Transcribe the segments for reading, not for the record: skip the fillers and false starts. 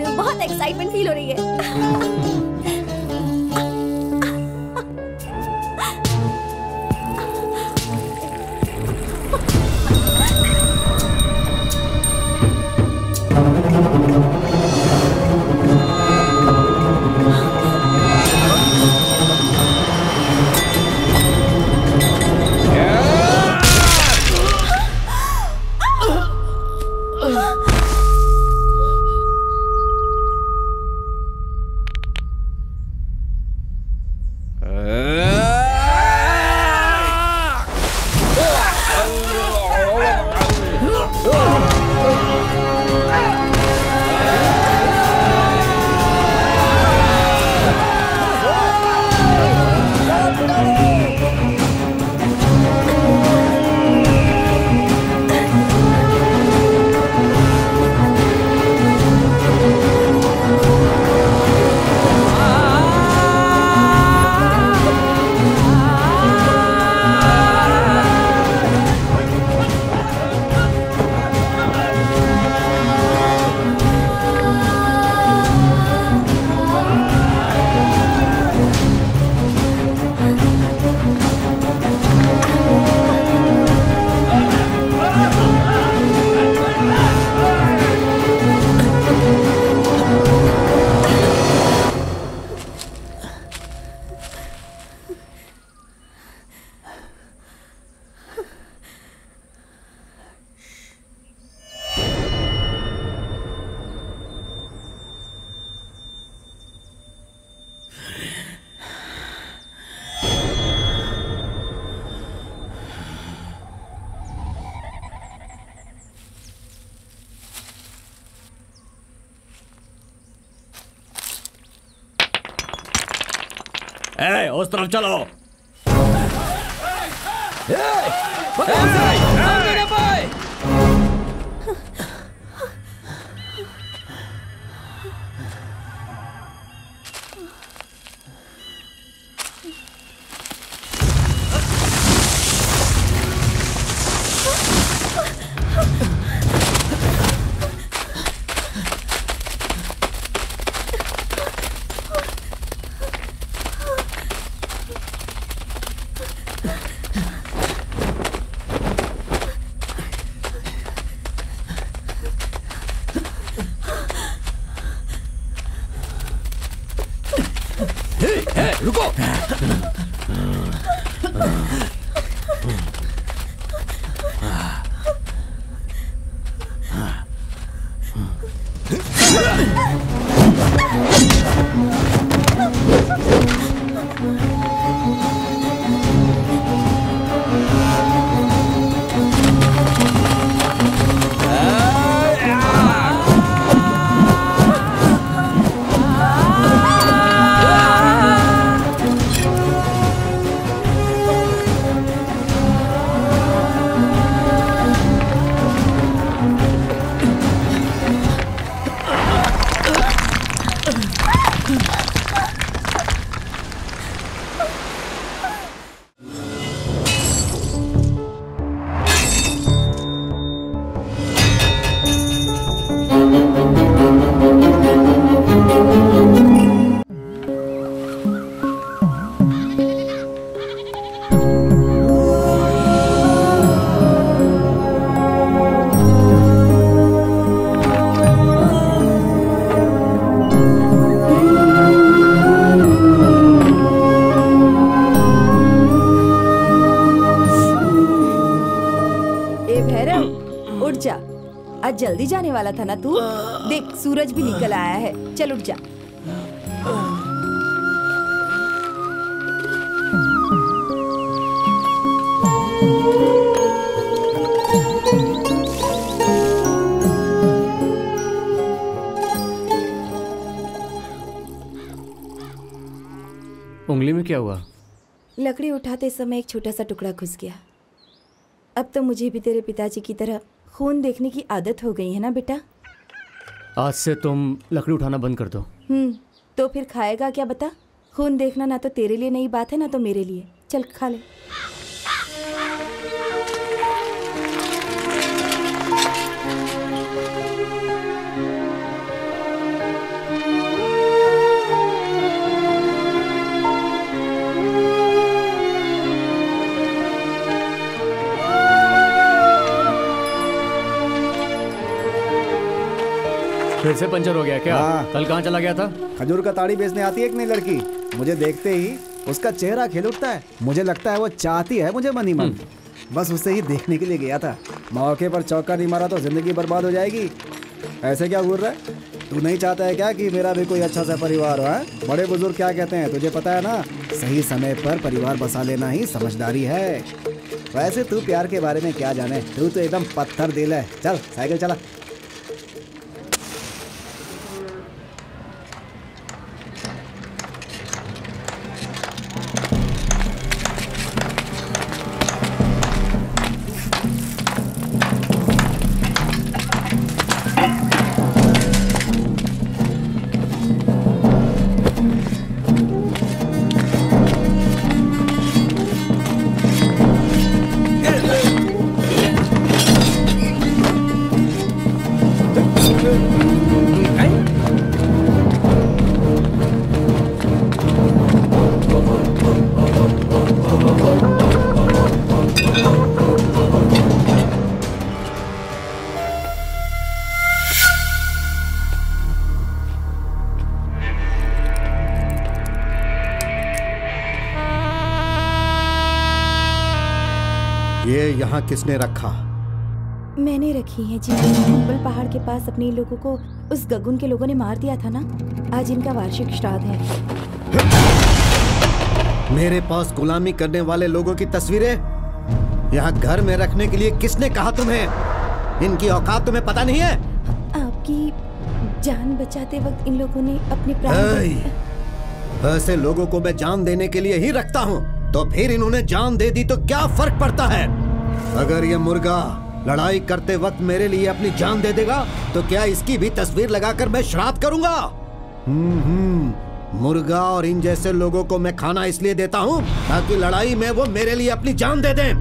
हूँ, बहुत excitement feel हो रही है। उस तरफ चलो। जल्दी जाने वाला था ना तू? देख सूरज भी निकल आया है, चल उठ जा। उंगली में क्या हुआ? लकड़ी उठाते समय एक छोटा सा टुकड़ा घुस गया। अब तो मुझे भी तेरे पिताजी की तरह खून देखने की आदत हो गई है ना बेटा। आज से तुम लकड़ी उठाना बंद कर दो। तो फिर खाएगा क्या बता? खून देखना ना तो तेरे लिए नई बात है ना तो मेरे लिए। चल खा ले। फिर से पंचर हो गया क्या? हाँ। कल कहाँ चला गया था? खजूर का ताड़ी बेचने आती है एक नई लड़की, मुझे देखते ही उसका चेहरा खिल उठता है। मुझे लगता है वो चाहती है मुझे मन ही मन। बस उसे ही देखने के लिए गया था। मौके पर चौका नहीं मारा तो जिंदगी बर्बाद हो जाएगी। ऐसे क्या घूर रहा है? तू नहीं चाहता है क्या कि मेरा भी कोई अच्छा सा परिवार हो? है बड़े बुजुर्ग क्या कहते हैं तुझे पता है ना, सही समय पर परिवार बसा लेना ही समझदारी है। वैसे तू प्यार के बारे में क्या जाने, तू तो एकदम पत्थर दिल है। चल साइकिल चला। ये यहाँ किसने रखा? मैंने रखी है जी। ऊपर पहाड़ के पास अपने लोगों को उस गगुन के लोगों ने मार दिया था ना, आज इनका वार्षिक श्राद्ध है। मेरे पास गुलामी करने वाले लोगों की तस्वीरें यहाँ घर में रखने के लिए किसने कहा तुम्हें? इनकी औकात तुम्हें पता नहीं है? आपकी जान बचाते वक्त इन लोगों ने अपने प्राण। ऐसे लोगों को मैं जान देने के लिए ही रखता हूँ, तो फिर इन्होंने जान दे दी तो क्या फर्क पड़ता है? अगर ये मुर्गा लड़ाई करते वक्त मेरे लिए अपनी जान दे देगा तो क्या इसकी भी तस्वीर लगाकर मैं श्राद्ध करूंगा? मुर्गा और इन जैसे लोगों को मैं खाना इसलिए देता हूँ ताकि लड़ाई में वो मेरे लिए अपनी जान दे दें।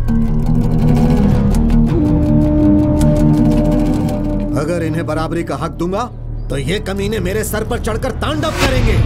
अगर इन्हें बराबरी का हक दूंगा तो ये कमीने मेरे सर पर चढ़कर तांडव करेंगे।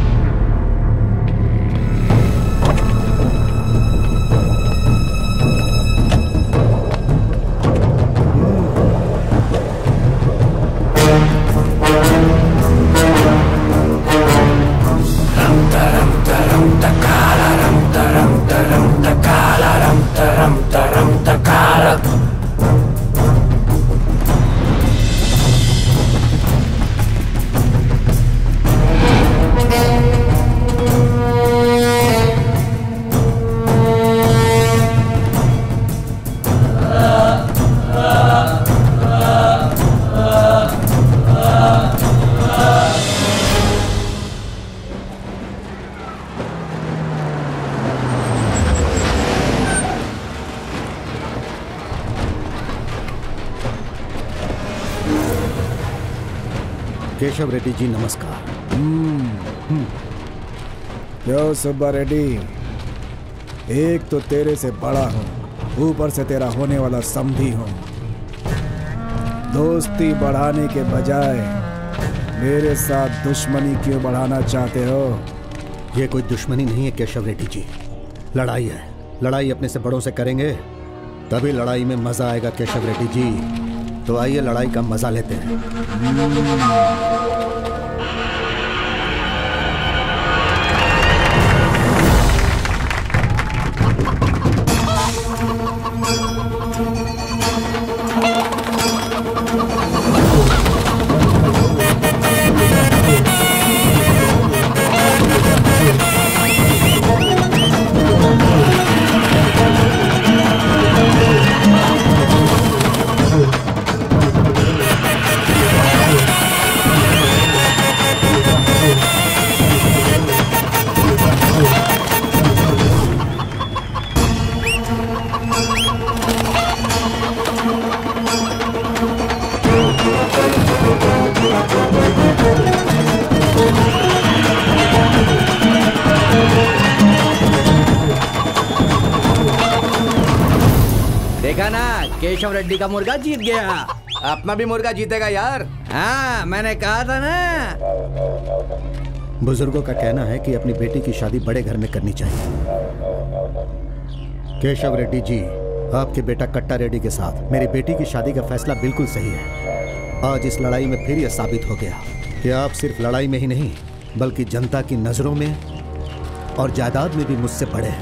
केशव रेड्डी जी नमस्कार। यो सुब्बा रेड्डी, एक तो तेरे से बड़ा हूँ, ऊपर से तेरा होने वाला समधी हूँ। दोस्ती बढ़ाने के बजाय मेरे साथ दुश्मनी क्यों बढ़ाना चाहते हो? ये कोई दुश्मनी नहीं है केशव रेड्डी जी, लड़ाई है। लड़ाई अपने से बड़ों से करेंगे तभी लड़ाई में मजा आएगा केशव रेड्डी जी। तो आइए लड़ाई का मजा लेते हैं। देखा ना, केशव रेड्डी का मुर्गा जीत गया। अपना भी मुर्गा जीतेगा यार। हाँ, मैंने कहा था ना। बुजुर्गों का कहना है कि अपनी बेटी की शादी बड़े घर में करनी चाहिए। केशव रेड्डी जी, आपके बेटा कट्टा रेड्डी के साथ मेरी बेटी की शादी का फैसला बिल्कुल सही है। आज इस लड़ाई में फिर यह साबित हो गया। कि आप सिर्फ लड़ाई में ही नहीं बल्कि जनता की नजरों में और जायदाद में भी मुझसे बड़े हैं।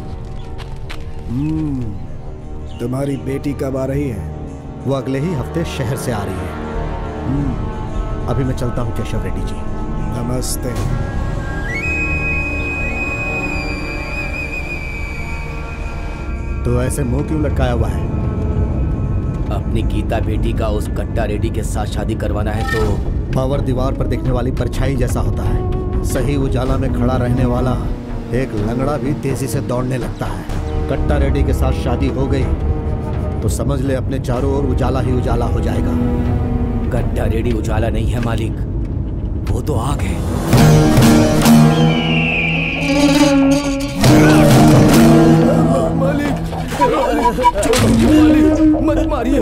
तुम्हारी बेटी कब आ रही है? वो अगले ही हफ्ते शहर से आ रही है। अभी मैं चलता हूँ केशव रेड्डी जी। नमस्ते। तो ऐसे मुंह क्यों लटकाया हुआ है? अपनी गीता बेटी का उस कट्टा रेड्डी के साथ शादी करवाना है तो पावर दीवार पर दिखने वाली परछाई जैसा होता है। सही उजाला में खड़ा रहने वाला एक लंगड़ा भी तेजी से दौड़ने लगता है। कट्टा रेड्डी के साथ शादी हो गई तो समझ ले अपने चारों ओर उजाला ही उजाला हो जाएगा। कट्टा रेड्डी उजाला नहीं है मालिक, वो तो आग है। मालिक, मालिक मत मारिए।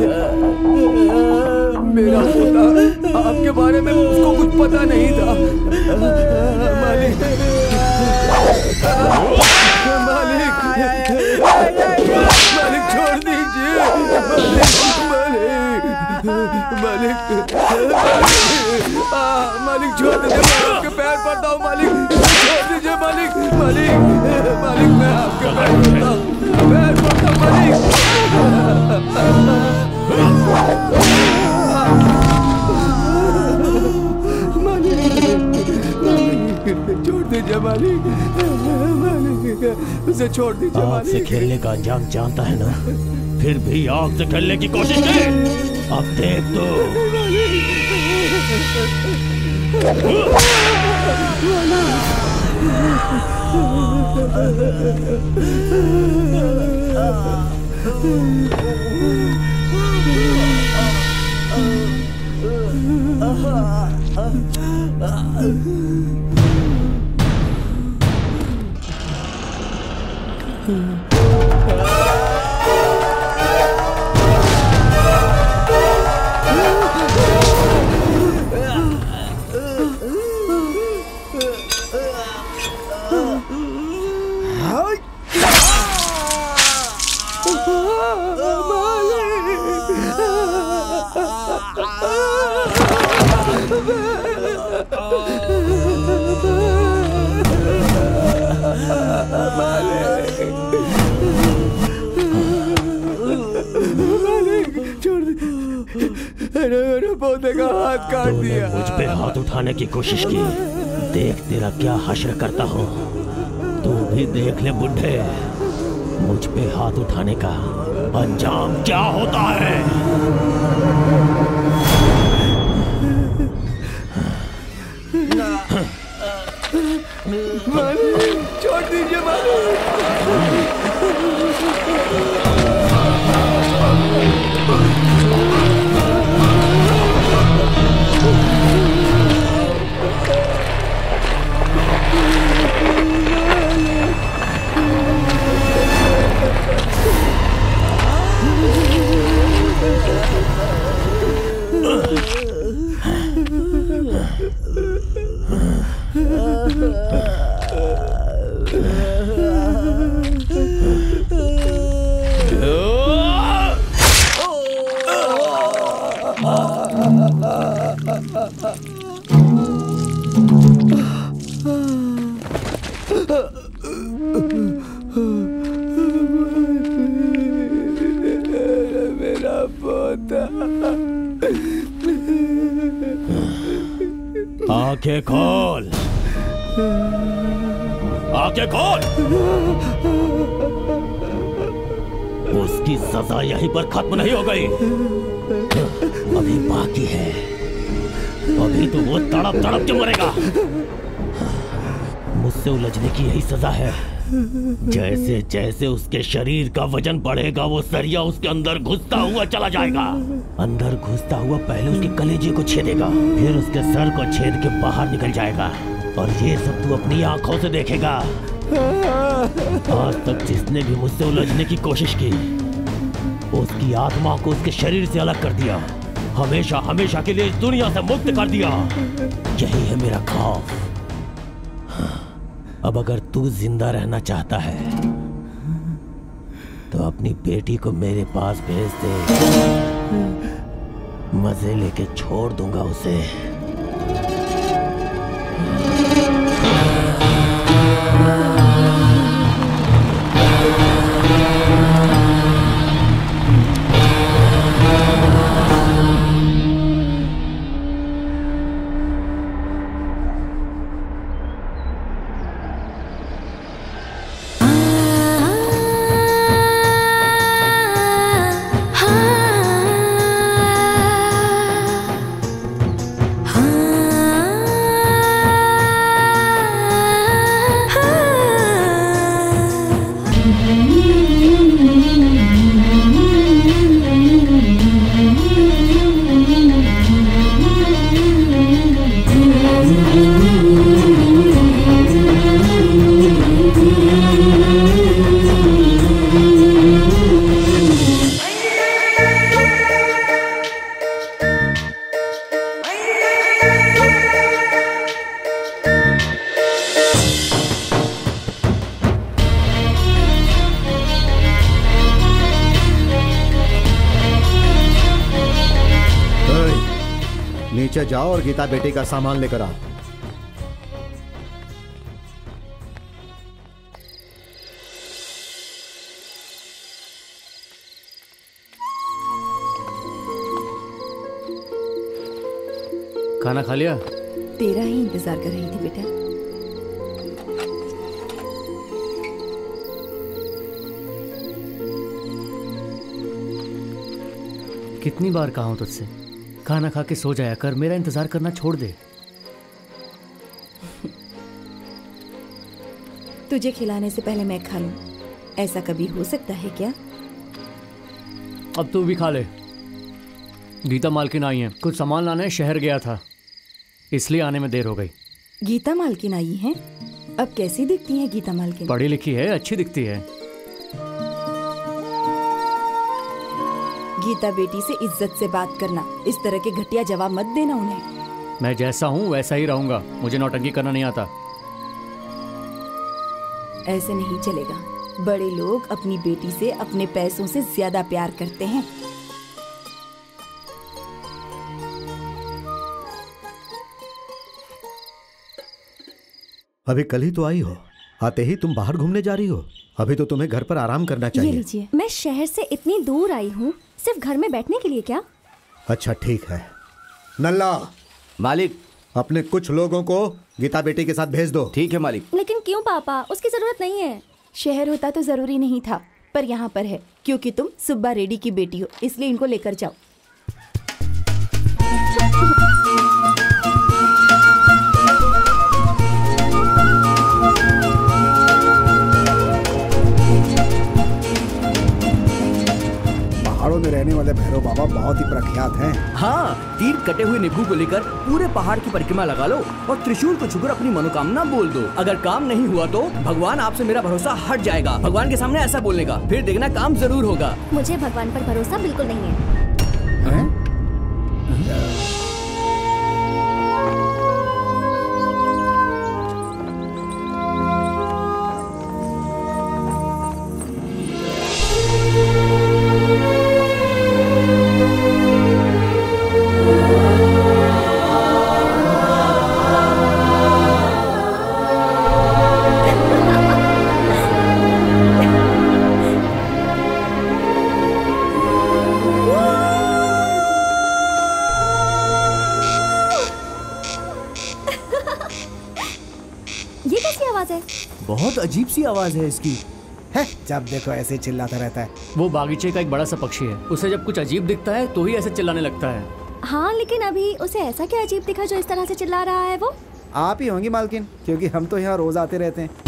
मेरा पोता आपके बारे में उसको कुछ पता नहीं था। मालिक, मालिक, मालिक छोड़ दीजिए। मालिक, मालिक छोड़ दीजिए। मैं आपके पैर पड़ता हूँ मालिक, छोड़ दीजिए मालिक। मालिक, मालिक मैं आपके पैर पड़ता हूँ, पैर पड़ता हूँ मालिक। छोड़ दीजिए मालिक, मालिक उसे छोड़ दीजिए मालिक। आग से खेलने का अंजाम जानता है ना, फिर भी आग से खेलने की कोशिश की। अब देख तो। पौधे का हाथ काट दिया। मुझ पे हाथ उठाने की कोशिश की, देख तेरा क्या हश्र करता हूँ। तू भी देख ले बुढ़े, मुझ पे हाथ उठाने का अंजाम क्या होता है। मालिक छोड़ दीजिए मालिक। मेरा पोता। आंखें खोल, आंखें खोल। उसकी सजा यहीं पर खत्म नहीं हो गई, अभी बाकी है। अभी तो वो तड़प तड़प के मरेगा। मुझसे उलझने की यही सजा है। जैसे जैसे उसके शरीर का वजन बढ़ेगा वो सरिया उसके अंदर घुसता हुआ चला जाएगा। अंदर घुसता हुआ पहले उसके कलेजे को छेदेगा, फिर उसके सर को छेद के बाहर निकल जाएगा। और ये सब तू अपनी आंखों से देखेगा। आज तक जिसने भी मुझसे उलझने की कोशिश की, उसकी आत्मा को उसके शरीर से अलग कर दिया, हमेशा हमेशा के लिए इस दुनिया से मुक्त कर दिया। यही है मेरा खौफ। अब अगर तू जिंदा रहना चाहता है तो अपनी बेटी को मेरे पास भेज दे, मजे लेके छोड़ दूंगा उसे। नीचे जाओ और गीता बेटी का सामान लेकर आओ। खाना खा लिया? तेरा ही इंतजार कर रही थी बेटा। कितनी बार कहा हूं तुझसे, खाना खा के सो जाया कर, मेरा इंतजार करना छोड़ दे। तुझे खिलाने से पहले मैं खा लूं, ऐसा कभी हो सकता है क्या? अब तू भी खा ले। गीता मालकिन आई है, कुछ सामान लाने शहर गया था, इसलिए आने में देर हो गई। गीता मालकिन आई हैं? अब कैसी दिखती है गीता मालकिन? पढ़ी लिखी है, अच्छी दिखती है। गीता बेटी से इज्जत से बात करना, इस तरह के घटिया जवाब मत देना उन्हें। मैं जैसा हूँ वैसा ही रहूंगा, मुझे नौटंकी करना नहीं आता। ऐसे नहीं चलेगा। बड़े लोग अपनी बेटी से अपने पैसों से ज्यादा प्यार करते हैं। अभी कल ही तो आई हो, आते ही तुम बाहर घूमने जा रही हो। अभी तो तुम्हें घर पर आराम करना ये चाहिए। लीजिए। मैं शहर से इतनी दूर आई हूँ सिर्फ घर में बैठने के लिए क्या? अच्छा ठीक है। नल्ला, मालिक। अपने कुछ लोगों को गीता बेटी के साथ भेज दो। ठीक है मालिक। लेकिन क्यों पापा, उसकी जरूरत नहीं है। शहर होता तो जरूरी नहीं था, पर यहाँ पर है क्योंकि तुम सुब्बा रेड्डी की बेटी हो, इसलिए इनको लेकर जाओ। पहाड़ों में रहने वाले भैरव बाबा बहुत ही प्रख्यात हैं। हाँ, 3 कटे हुए नींबू को लेकर पूरे पहाड़ की परिक्रमा लगा लो और त्रिशूल को छूकर अपनी मनोकामना बोल दो। अगर काम नहीं हुआ तो भगवान आपसे मेरा भरोसा हट जाएगा। भगवान के सामने ऐसा बोलने का, फिर देखना काम जरूर होगा। मुझे भगवान पर भरोसा बिल्कुल नहीं है। बहुत अजीब सी आवाज है इसकी। है, जब देखो ऐसे ही चिल्लाता रहता है। वो बागीचे का एक बड़ा सा पक्षी है, उसे जब कुछ अजीब दिखता है तो ही ऐसे चिल्लाने लगता है। हाँ, लेकिन अभी उसे ऐसा क्या अजीब दिखा जो इस तरह से चिल्ला रहा है? वो आप ही होंगी मालकिन, क्योंकि हम तो यहाँ रोज आते रहते हैं।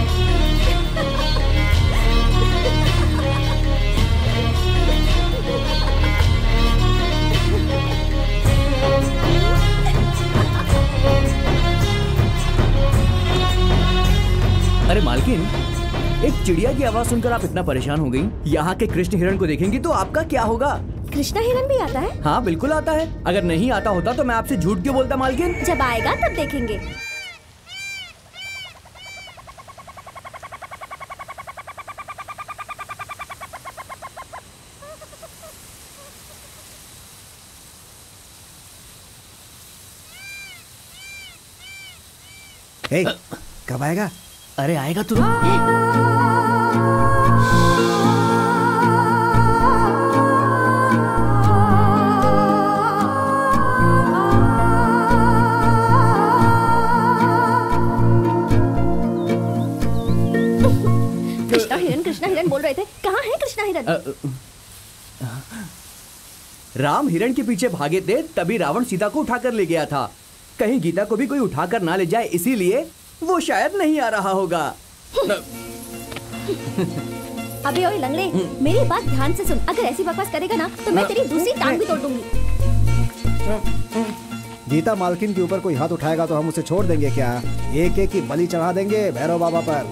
अरे मालकिन, एक चिड़िया की आवाज सुनकर आप इतना परेशान हो गई। यहाँ के कृष्ण हिरण को देखेंगी तो आपका क्या होगा? कृष्णा हिरन भी आता है? हाँ बिल्कुल आता है। अगर नहीं आता होता तो मैं आपसे झूठ क्यों बोलता मालकिन? जब आएगा तब देखेंगे। हे, कब आएगा? अरे आएगा तू। कृष्णा हिरन बोल रहे थे, कहाँ है कृष्णा हिरन? राम हिरण के पीछे भागे थे, तभी रावण सीता को उठाकर ले गया था। कहीं गीता को भी कोई उठाकर ना ले जाए, इसीलिए वो शायद नहीं आ रहा होगा। अबे ओए लंगड़े, मेरी बात ध्यान से सुन। अगर ऐसी बकवास करेगा ना तो मैं तेरी दूसरी टांग भी तोड़ दूंगी। गीता मालकिन के ऊपर कोई हाथ उठाएगा तो हम उसे छोड़ देंगे क्या? एक एक की बलि चढ़ा देंगे भैरव बाबा पर।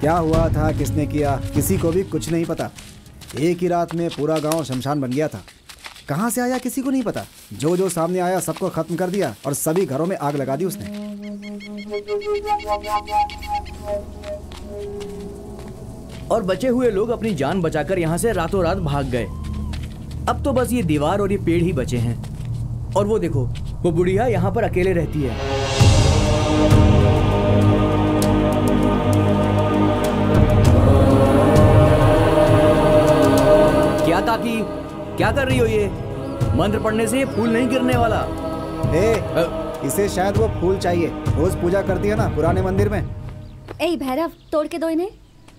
क्या हुआ था, किसने किया, किसी को भी कुछ नहीं पता। एक ही रात में पूरा गांव शमशान बन गया था। कहाँ से आया किसी को नहीं पता। जो जो सामने आया सबको खत्म कर दिया और सभी घरों में आग लगा दी उसने। और बचे हुए लोग अपनी जान बचाकर यहाँ से रातों रात भाग गए। अब तो बस ये दीवार और ये पेड़ ही बचे हैं। और वो देखो, वो बुढ़िया यहाँ पर अकेले रहती है। क्या काकी, क्या कर रही हो ये? मंत्र पढ़ने से ये फूल नहीं गिरने वाला। इसे शायद वो फूल चाहिए। रोज पूजा करती है ना पुराने मंदिर में। ए भैरव, तोड़ के दो इन्हें।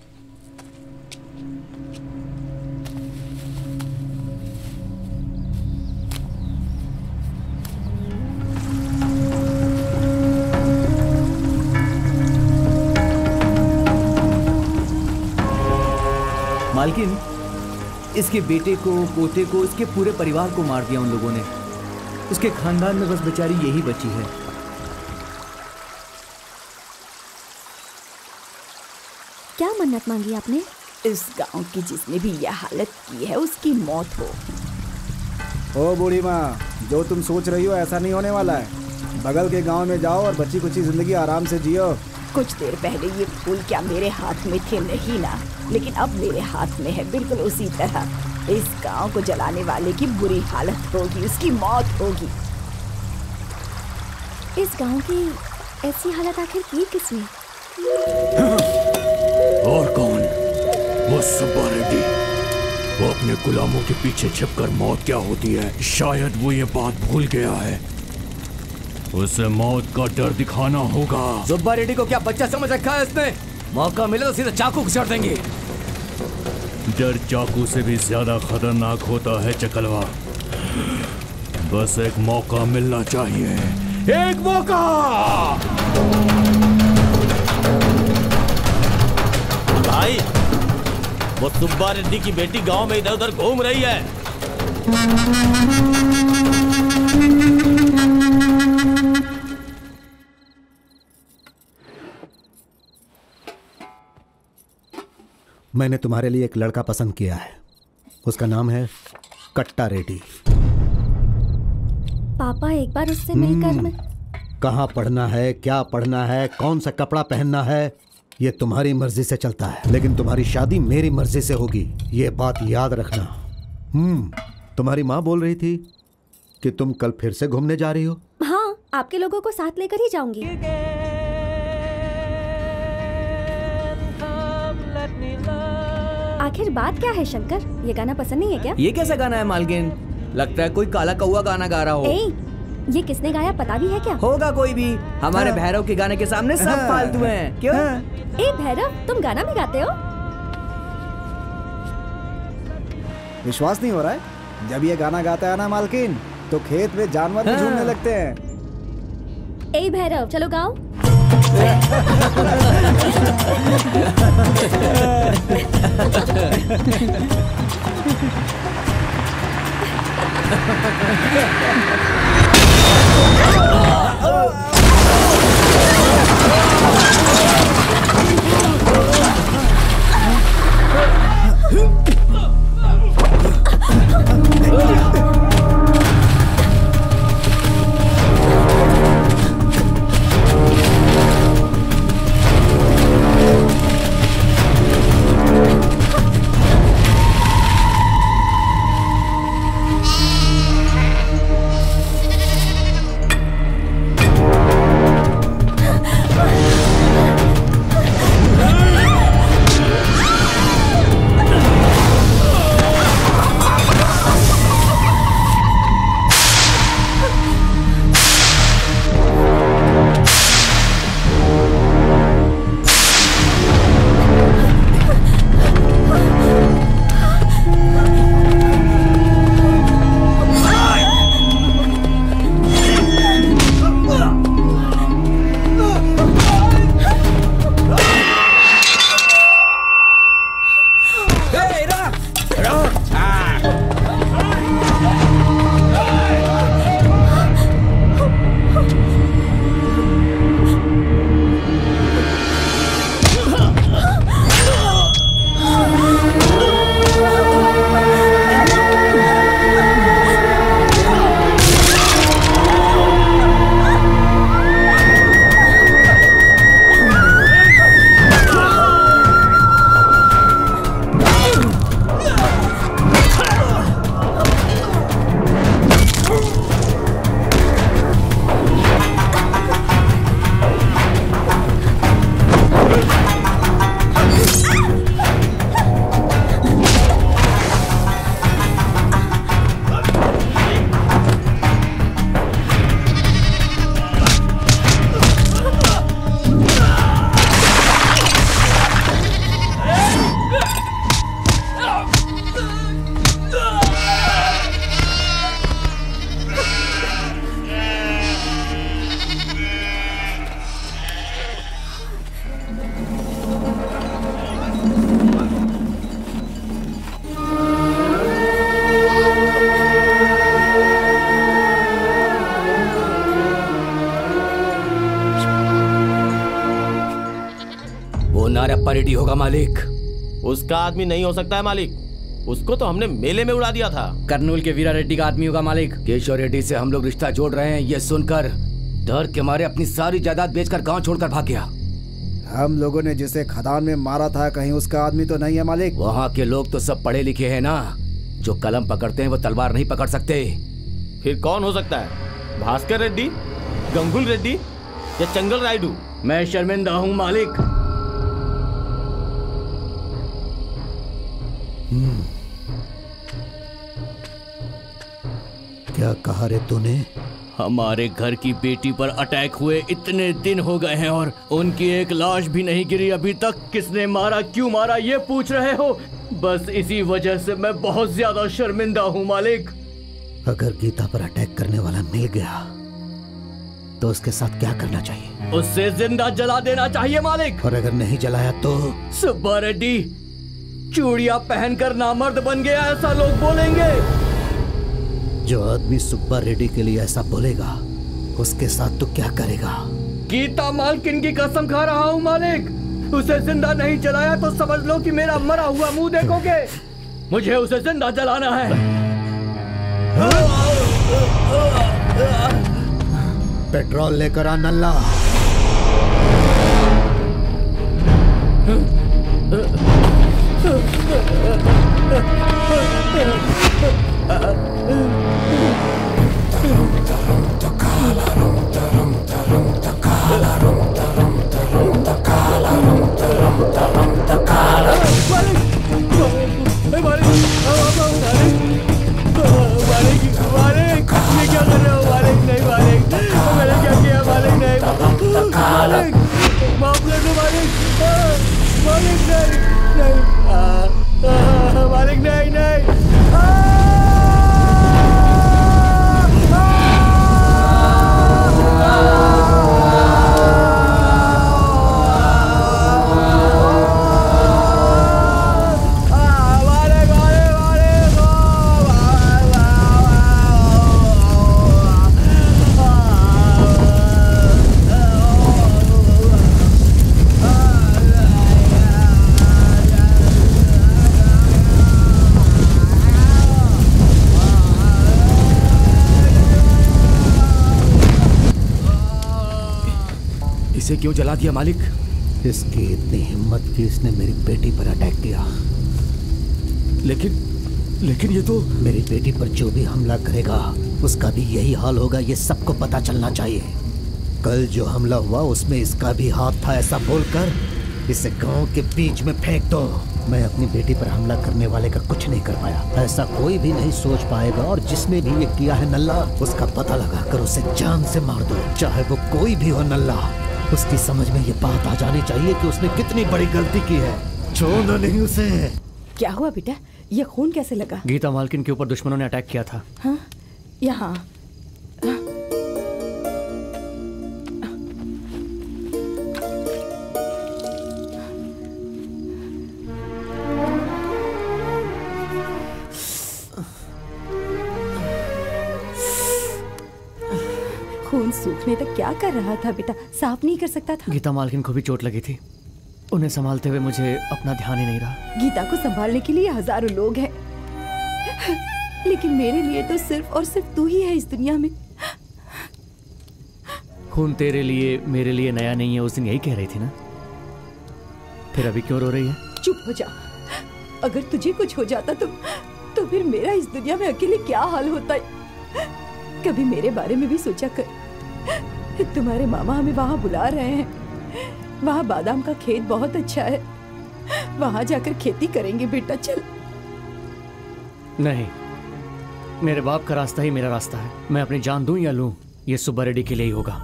मालकिन, इसके बेटे को, पोते को, इसके पूरे परिवार को मार दिया उन लोगों ने। उसके खानदान में बस बेचारी यही बची है। क्या मन्नत मांगी आपने? इस गांव की जिसने भी यह हालत की है उसकी मौत हो। ओ बूढ़ी माँ, जो तुम सोच रही हो ऐसा नहीं होने वाला है। बगल के गांव में जाओ और बची कुची जिंदगी आराम से जियो। कुछ देर पहले ये फूल क्या मेरे हाथ में थे? नहीं ना, लेकिन अब मेरे हाथ में है। बिल्कुल उसी तरह इस गांव को जलाने वाले की बुरी हालत होगी, उसकी मौत होगी। इस गांव की ऐसी हालत आखिर की किसने? और कौन? वो सुब्बा रेड्डी। वो अपने गुलामों के पीछे छिपकर मौत क्या होती है, शायद वो ये बात भूल गया है। उसे मौत का डर दिखाना होगा। सुब्बा रेड्डी को क्या बच्चा समझ रखा है इसने? मौका मिले तो सीधा चाकू घुसाड़ देंगे। डर चाकू से भी ज्यादा खतरनाक होता है चकलवा। बस एक मौका मिलना चाहिए, एक मौका। भाई, वो सुब्बा रेड्डी की बेटी गांव में इधर उधर घूम रही है। मैंने तुम्हारे लिए एक लड़का पसंद किया है। उसका नाम है कट्टा रेड्डी। पापा, एक बार उससे मिलकर मैं... कहाँ पढ़ना है, क्या पढ़ना है, कौन सा कपड़ा पहनना है, ये तुम्हारी मर्जी से चलता है, लेकिन तुम्हारी शादी मेरी मर्जी से होगी। ये बात याद रखना। तुम्हारी माँ बोल रही थी कि तुम कल फिर से घूमने जा रही हो। हाँ, आपके लोगों को साथ लेकर ही जाऊंगी। आखिर बात क्या है शंकर? ये गाना पसंद नहीं है क्या? ये कैसा गाना है मालकिन? लगता है कोई काला कौवा गाना गा रहा हो। ये किसने गाया पता भी है क्या? होगा कोई भी। हमारे भैरव के गाने के सामने सब फालतू हैं। क्यों? ए भैरव, तुम गाना भी गाते हो? विश्वास नहीं हो रहा है? जब ये गाना गाता है ना मालकिन, तो खेत में जानवर भी झूमने लगते हैं। ए भैरव, चलो गाओ। रेड्डी होगा मालिक। उसका आदमी नहीं हो सकता है मालिक, उसको तो हमने मेले में उड़ा दिया था। कर्नूल के वीरा रेड्डी का आदमी होगा मालिक। केशव रेड्डी से हम लोग रिश्ता जोड़ रहे हैं, ये सुनकर डर के मारे अपनी सारी जायदाद बेचकर गांव छोड़कर भाग गया। हम लोगों ने जिसे खदान में मारा था, कहीं उसका आदमी तो नहीं है मालिक? वहाँ के लोग तो सब पढ़े लिखे हैं ना, जो कलम पकड़ते हैं वो तलवार नहीं पकड़ सकते। फिर कौन हो सकता है? भास्कर रेड्डी, गंगुल रेड्डी या चंगल रायडू? मैं शर्मिंदा हूँ मालिक। क्या कहा रे तूने? हमारे घर की बेटी पर अटैक हुए इतने दिन हो गए हैं और उनकी एक लाश भी नहीं गिरी अभी तक। किसने मारा, क्यों मारा, ये पूछ रहे हो? बस इसी वजह से मैं बहुत ज्यादा शर्मिंदा हूँ मालिक। अगर गीता पर अटैक करने वाला मिल गया तो उसके साथ क्या करना चाहिए? उससे जिंदा जला देना चाहिए मालिक। और अगर नहीं जलाया तो? सुब्बा रेड्डी चूड़ियां पहनकर नामर्द बन गया, ऐसा लोग बोलेंगे। जो आदमी सुब्बा रेड्डी के लिए ऐसा बोलेगा उसके साथ तो क्या करेगा? गीता मालकिन की कसम खा रहा हूँ मालिक, उसे जिंदा नहीं जलाया तो समझ लो कि मेरा मरा हुआ मुंह देखोगे। मुझे उसे जिंदा जलाना है। पेट्रोल लेकर आ नल्ला। इसे क्यों जला दिया मालिक? इसकी इतनी हिम्मत कि इसने मेरी बेटी पर अटैक किया। लेकिन ये तो मेरी बेटी पर जो भी हमला करेगा उसका भी यही हाल होगा, ये सबको पता चलना चाहिए। कल जो हमला हुआ उसमें इसका भी हाथ था, ऐसा बोलकर इसे गांव के बीच में फेंक दो। मैं अपनी बेटी पर हमला करने वाले का कुछ नहीं कर पाया, ऐसा कोई भी नहीं सोच पाएगा। और जिसने भी ये किया है नल्ला, उसका पता लगाकर उसे जान से मार दो, चाहे वो कोई भी हो। नल्ला, उसकी समझ में ये बात आ जानी चाहिए कि उसने कितनी बड़ी गलती की है। छोड़ना नहीं उसे। क्या हुआ बेटा, ये खून कैसे लगा? गीता मालकिन के ऊपर दुश्मनों ने अटैक किया था। हाँ, यहाँ खून सूखने तक क्या कर रहा था बेटा? साफ नहीं कर सकता था? गीता मालकिन को भी चोट लगी थी, उन्हें संभालते हुए मुझे अपना ध्यान ही नहीं रहा। गीता को संभालने के लिए हजारों लोग हैं, लेकिन मेरे लिए तो सिर्फ और सिर्फ तू ही है इस दुनिया में। खून तेरे लिए मेरे लिए नया नहीं है, उस दिन यही कह रही थी ना? फिर अभी क्यों रो रही है? चुप हो जा। अगर तुझे कुछ हो जाता तो फिर मेरा इस दुनिया में अकेले क्या हाल होता है? कभी मेरे बारे में भी सोचा कर। तुम्हारे मामा हमें वहाँ बुला रहे हैं, वहाँ बादाम का खेत बहुत अच्छा है, वहाँ जाकर खेती करेंगे बेटा, चल। नहीं, मेरे बाप का रास्ता ही मेरा रास्ता है। मैं अपनी जान दूं या लूं, ये सुब्बा रेड्डी के लिए ही होगा।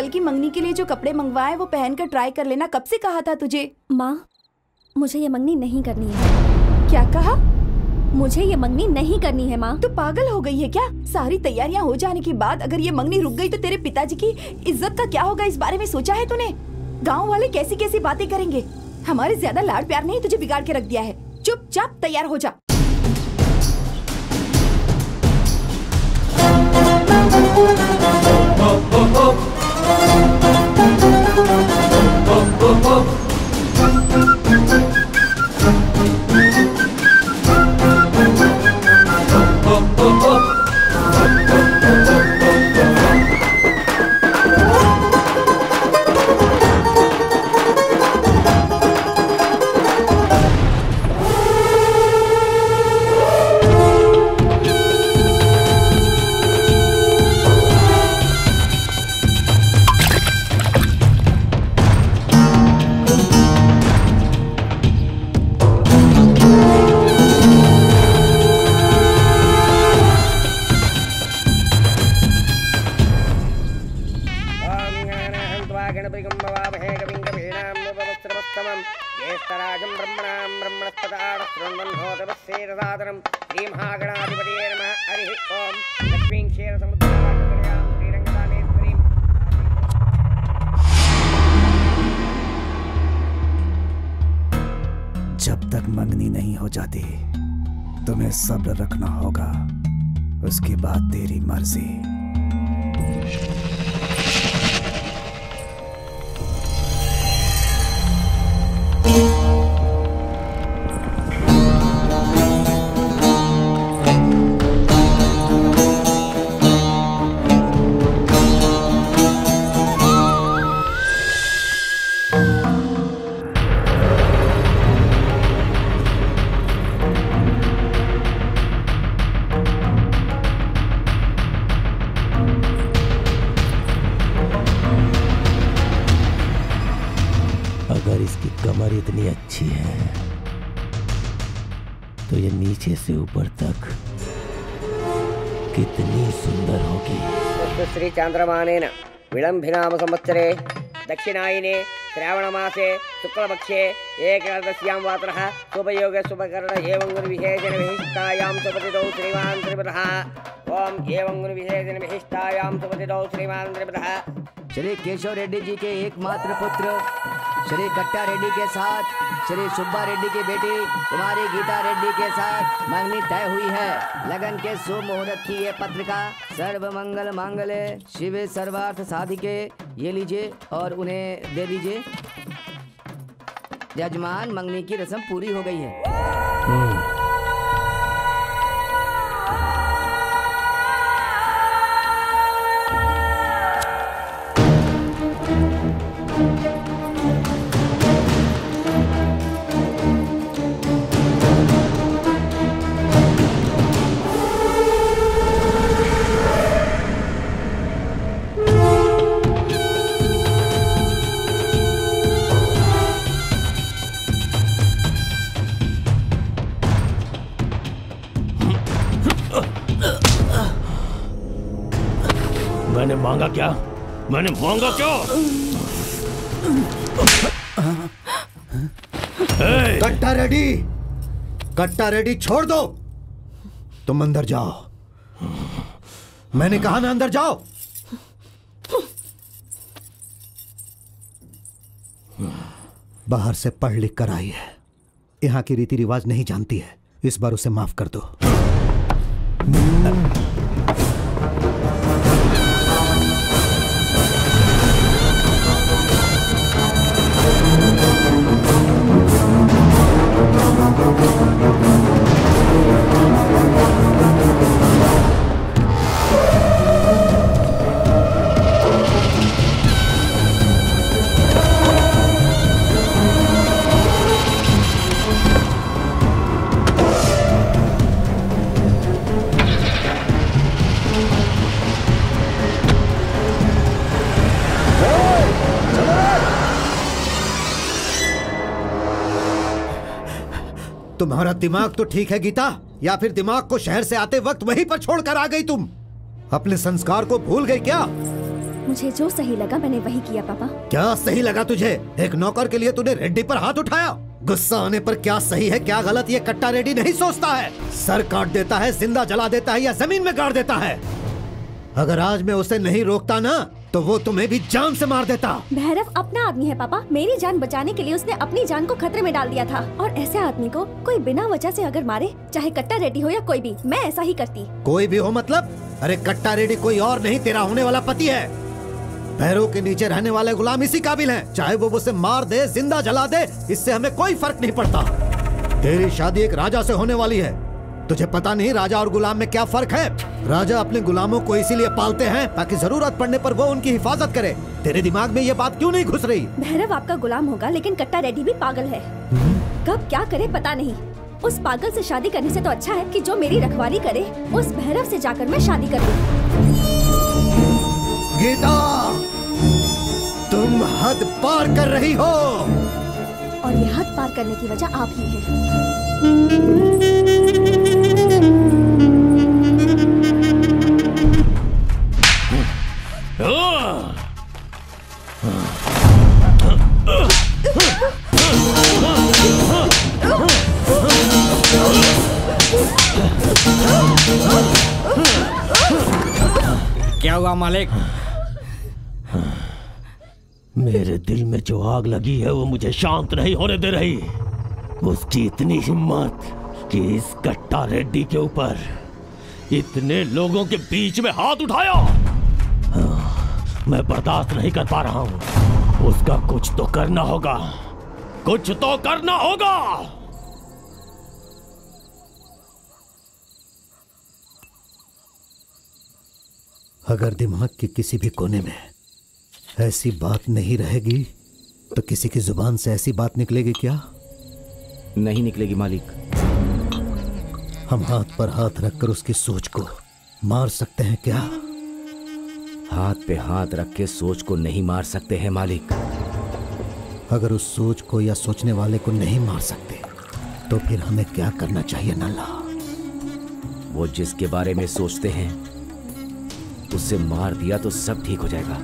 कल की मंगनी के लिए जो कपड़े मंगवाए वो पहनकर ट्राई कर लेना। कब से कहा था तुझे? माँ, मुझे ये मंगनी नहीं करनी है। क्या कहा? मुझे ये मंगनी नहीं करनी है माँ। तू पागल हो गई है क्या? सारी तैयारियां हो जाने के बाद अगर ये मंगनी रुक गई तो तेरे पिताजी की इज्जत का क्या होगा? इस बारे में सोचा है तूने? गाँव वाले कैसी कैसी बातें करेंगे। हमारे ज्यादा लाड प्यार ने तुझे बिगाड़ के रख दिया है। चुपचाप तैयार हो जा। जब तक मंगनी नहीं हो जाती तुम्हें सब्र रखना होगा, उसके बाद तेरी मर्जी। कमर इतनी अच्छी है तो ये नीचे से ऊपर तक कितनी सुंदर होगी। श्री चांद्रमानेन विलंबिनाम संवत्सरे दक्षिणायने श्रावणमासे शुक्लपक्षे एकादश्यां वात्रः शुभयोगे शुभकर्ण एवं गुणविशेषेण विशिष्टायां सुपतितौ श्रीमान् त्रिपुरः। ओम एवं गुणविशेषेण विशिष्टायां सुपतितौ श्रीमान् त्रिपुरः। श्री केशव रेड्डी जी के एकमात्र पुत्र श्री कट्टा रेड्डी के साथ श्री सुब्बा रेड्डी की बेटी कुमारी गीता रेड्डी के साथ मंगनी तय हुई है। लगन के शुभ मुहूर्त की ये पत्रिका सर्व मंगल मांगल्ये शिवे सर्वार्थ साधिके। ये लीजिए और उन्हें दे दीजिए। यजमान, मंगनी की रस्म पूरी हो गई है। मैंने मांगा क्या? मैंने मांगा क्या? कट्टा रेडी, कट्टा रेडी छोड़ दो। तुम अंदर जाओ। मैंने कहा ना अंदर जाओ। बाहर से पढ़ लिख कर आई है, यहाँ की रीति रिवाज नहीं जानती है। इस बार उसे माफ कर दो। तुम्हारा दिमाग तो ठीक है गीता, या फिर दिमाग को शहर से आते वक्त वहीं पर छोड़कर आ गई तुम? अपने संस्कार को भूल गई क्या? मुझे जो सही लगा मैंने वही किया पापा। क्या सही लगा तुझे? एक नौकर के लिए तूने रेड्डी पर हाथ उठाया। गुस्सा आने पर क्या सही है क्या गलत ये कट्टा रेड्डी नहीं सोचता है। सर काट देता है, जिंदा जला देता है या जमीन में गाड़ देता है। अगर आज मैं उसे नहीं रोकता ना तो वो तुम्हें भी जान से मार देता। भैरव अपना आदमी है पापा, मेरी जान बचाने के लिए उसने अपनी जान को खतरे में डाल दिया था। और ऐसे आदमी को कोई बिना वजह से अगर मारे, चाहे कट्टा रेड्डी हो या कोई भी, मैं ऐसा ही करती। कोई भी हो मतलब? अरे कट्टा रेड्डी कोई और नहीं, तेरा होने वाला पति है। पैरों के नीचे रहने वाले गुलाम इसी काबिल हैं। चाहे वो उसे मार दे, जिंदा जला दे, इससे हमें कोई फर्क नहीं पड़ता। तेरी शादी एक राजा से होने वाली है। तुझे पता नहीं राजा और गुलाम में क्या फर्क है? राजा अपने गुलामों को इसीलिए पालते हैं ताकि जरूरत पड़ने पर वो उनकी हिफाजत करे। तेरे दिमाग में ये बात क्यों नहीं घुस रही? भैरव आपका गुलाम होगा लेकिन कट्टा रेड्डी भी पागल है। कब क्या करे पता नहीं। उस पागल से शादी करने से तो अच्छा है कि जो मेरी रखवाली करे उस भैरव से जाकर मैं शादी कर लूं। गीता, तुम हद पार कर रही हो। और ये हद पार करने की वजह आप ही है। क्या हुआ मालिक? मेरे दिल में जो आग लगी है वो मुझे शांत नहीं होने दे रही। उसकी इतनी हिम्मत कि इस कट्टा रेड्डी के ऊपर इतने लोगों के बीच में हाथ उठाया। मैं बर्दाश्त नहीं कर पा रहा हूं। उसका कुछ तो करना होगा, कुछ तो करना होगा। अगर दिमाग के किसी भी कोने में ऐसी बात नहीं रहेगी तो किसी की जुबान से ऐसी बात निकलेगी क्या? नहीं निकलेगी मालिक। हम हाथ पर हाथ रखकर उसकी सोच को मार सकते हैं क्या? हाथ पे हाथ रख के सोच को नहीं मार सकते हैं मालिक। अगर उस सोच को या सोचने वाले को नहीं मार सकते तो फिर हमें क्या करना चाहिए नल्ला? वो जिसके बारे में सोचते हैं उसे मार दिया तो सब ठीक हो जाएगा।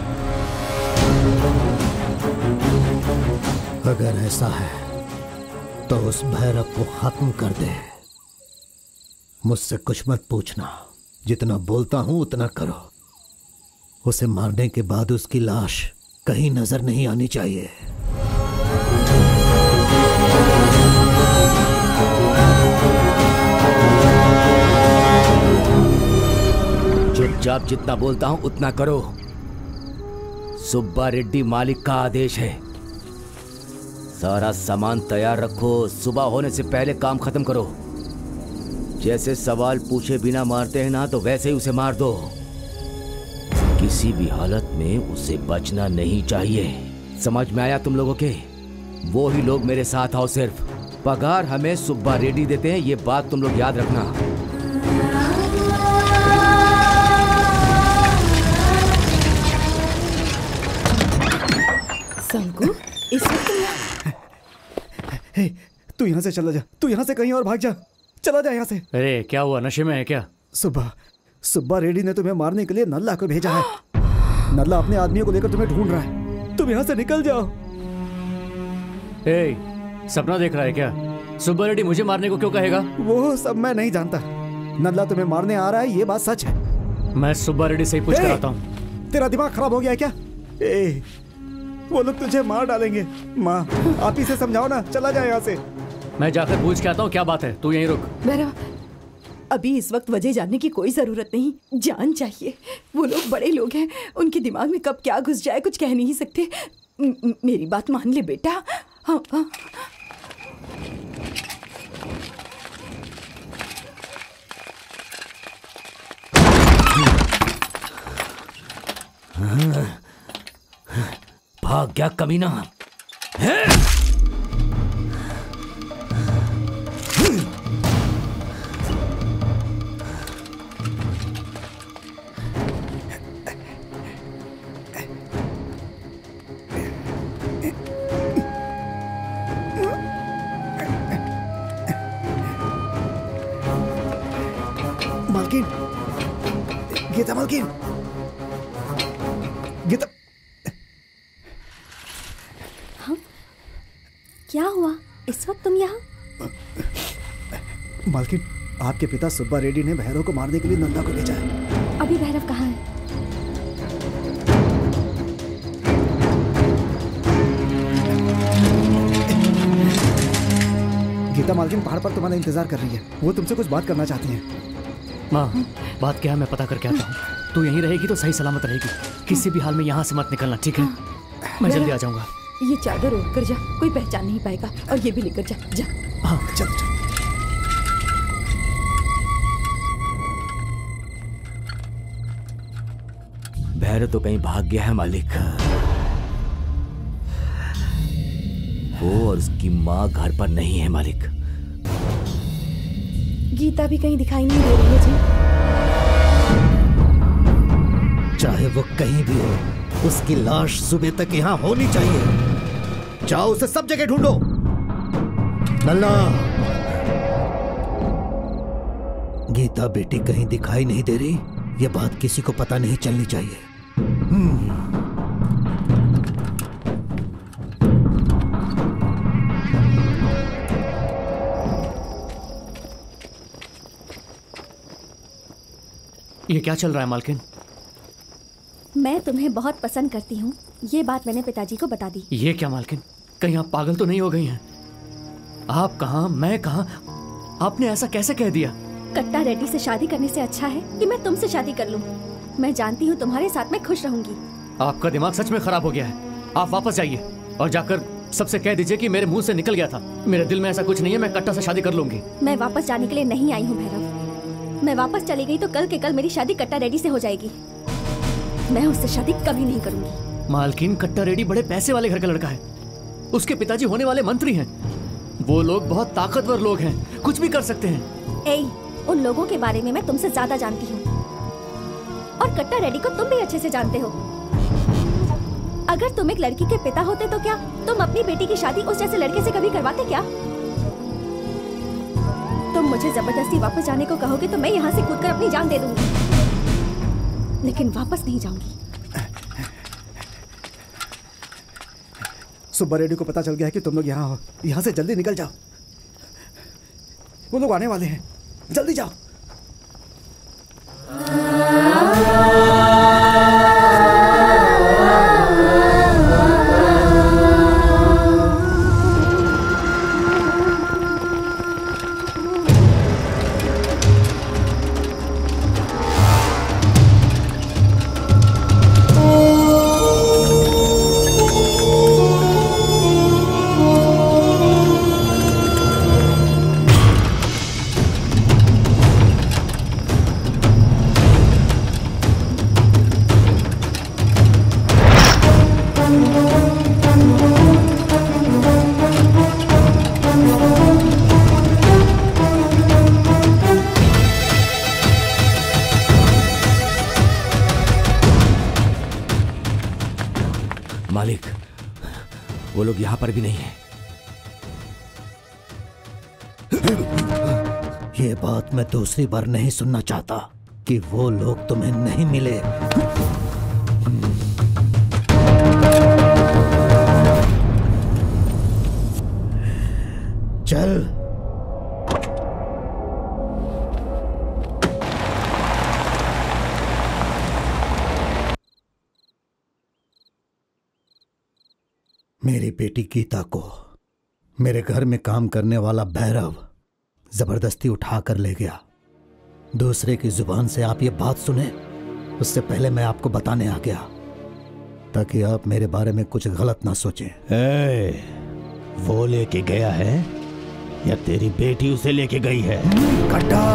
अगर ऐसा है तो उस भैरव को खत्म कर दे। मुझसे कुछ मत पूछना, जितना बोलता हूं उतना करो। उसे मारने के बाद उसकी लाश कहीं नजर नहीं आनी चाहिए। चुपचाप जितना बोलता हूं उतना करो। सुब्बा रेड्डी मालिक का आदेश है। सारा सामान तैयार रखो, सुबह होने से पहले काम खत्म करो। जैसे सवाल पूछे बिना मारते हैं ना, तो वैसे ही उसे मार दो। किसी भी हालत में उसे बचना नहीं चाहिए। समझ में आया तुम लोगों के? वो ही लोग मेरे साथ आओ। सिर्फ पगार हमें सुब्बा रेड्डी देते हैं, ये बात तुम लोग याद रखना। संकु, इस वक्त तू यहाँ से चला जा, तू यहाँ से कहीं और भाग जा, चला जा यहाँ से। अरे क्या हुआ, नशे में है क्या? सुब्बा रेड्डी ने तुम्हें मारने के लिए नल्ला को भेजा है। नल्ला अपने आदमियों को लेकर तुम्हें ढूंढ रहा है। तुम यहाँ से निकल जाओ। सपना देख रहा है क्या? सुब्बा रेड्डी मुझे मारने को क्यों कहेगा? वो सब मैं नहीं जानता। नल्ला तुम्हें मारने आ रहा है, ये बात सच है। मैं सुब्बा रेड्डी से ही पूछ कराता हूँ। तेरा दिमाग खराब हो गया है क्या? वो लोग तुझे मार डालेंगे। माँ, आप ही से समझाओ ना, चला जाए यहाँ से। मैं जाकर पूछ के आता हूँ, क्या बात है? तू यहीं रुक। भैरव, अभी इस वक्त वजह जानने की कोई जरूरत नहीं, जान चाहिए। वो लोग बड़े लोग हैं, उनके दिमाग में कब क्या घुस जाए कुछ कह नहीं सकते। मेरी बात मान ले बेटा। हाँ हाँ। भाग गया कमीना। मालकिन, गीता मालकिन, गीता, हाँ? क्या हुआ इस वक्त तुम यहाँ? मालकिन, आपके पिता सुब्बा रेड्डी ने भैरव को मारने के लिए नंदा को भेजा है। अभी भैरव कहाँ है? गीता मालकिन पहाड़ पर तुम्हारा इंतजार कर रही है। वो तुमसे कुछ बात करना चाहती हैं। माँ, बात क्या है मैं पता करके आता हूँ। तू यहीं रहेगी तो सही सलामत रहेगी। किसी भी हाल में यहाँ से मत निकलना, ठीक है? मैं जल्दी आ जाऊंगा। ये चादर ओढ़ कर जा, कोई पहचान नहीं पाएगा। और ये भी लेकर जा। जा। हाँ चल चल। भैरव तो कहीं भाग गया है मालिक। वो और उसकी माँ घर पर नहीं है मालिक। गीता भी कहीं दिखाई नहीं दे रही है जी। चाहे वो कहीं भी हो, उसकी लाश सुबह तक यहाँ होनी चाहिए। जाओ उसे सब जगह ढूंढो। नल्ला, गीता बेटी कहीं दिखाई नहीं दे रही, ये बात किसी को पता नहीं चलनी चाहिए। ये क्या चल रहा है मालकिन? मैं तुम्हें बहुत पसंद करती हूँ, ये बात मैंने पिताजी को बता दी। ये क्या मालकिन, कहीं आप पागल तो नहीं हो गई हैं? आप कहाँ, मैं कहाँ? आपने ऐसा कैसे कह दिया? कट्टा रेड्डी से शादी करने से अच्छा है कि मैं तुमसे शादी कर लूँ। मैं जानती हूँ तुम्हारे साथ मैं खुश रहूंगी। आपका दिमाग सच में खराब हो गया है। आप वापस जाइए और जाकर सबसे कह दीजिए कि मेरे मुंह से निकल गया था। मेरे दिल में ऐसा कुछ नहीं है, मैं कट्टा से शादी कर लूंगी। मैं वापस जाने के लिए नहीं आई हूँ भैरव। मैं वापस चली गई तो कल के कल मेरी शादी कट्टा रेड्डी से हो जाएगी। मैं उससे शादी कभी नहीं करूंगी। मालकिन, कट्टा रेड्डी बड़े पैसे वाले घर का लड़का है। उसके पिताजी होने वाले मंत्री हैं। वो लोग बहुत ताकतवर लोग हैं, कुछ भी कर सकते हैं। ए, उन लोगों के बारे में मैं तुमसे ज्यादा जानती हूँ और कट्टा रेड्डी को तुम भी अच्छे से जानते हो। अगर तुम एक लड़की के पिता होते तो क्या तुम अपनी बेटी की शादी उस जैसे लड़के से कभी करवाते क्या? तुम मुझे जबरदस्ती वापस जाने को कहोगे तो मैं यहाँ से कूदकर अपनी जान दे दूंगी, लेकिन वापस नहीं जाऊंगी। सुब्बा रेड्डी को पता चल गया है कि तुम लोग यहाँ हो। यहाँ से जल्दी निकल जाओ, वो लोग आने वाले हैं। जल्दी जाओ। मालिक, वो लोग यहाँ पर भी नहीं है। ये बात मैं दूसरी बार नहीं सुनना चाहता कि वो लोग तुम्हें नहीं मिले। चल। मेरी बेटी गीता को मेरे घर में काम करने वाला भैरव जबरदस्ती उठा कर ले गया। दूसरे की जुबान से आप ये बात सुने उससे पहले मैं आपको बताने आ गया ताकि आप मेरे बारे में कुछ गलत ना सोचें। वो लेके गया है या तेरी बेटी उसे लेके गई है? कट्टा,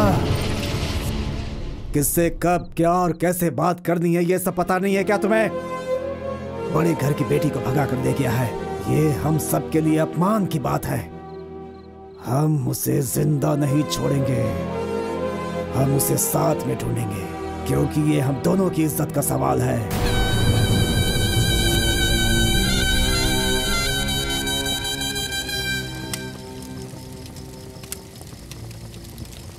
किससे कब क्या और कैसे बात करनी है ये सब पता नहीं है क्या तुम्हें? बड़े घर की बेटी को भगा कर दे गया है, ये हम सब के लिए अपमान की बात है। हम उसे जिंदा नहीं छोड़ेंगे, हम उसे साथ में ढूंढेंगे क्योंकि ये हम दोनों की इज्जत का सवाल है।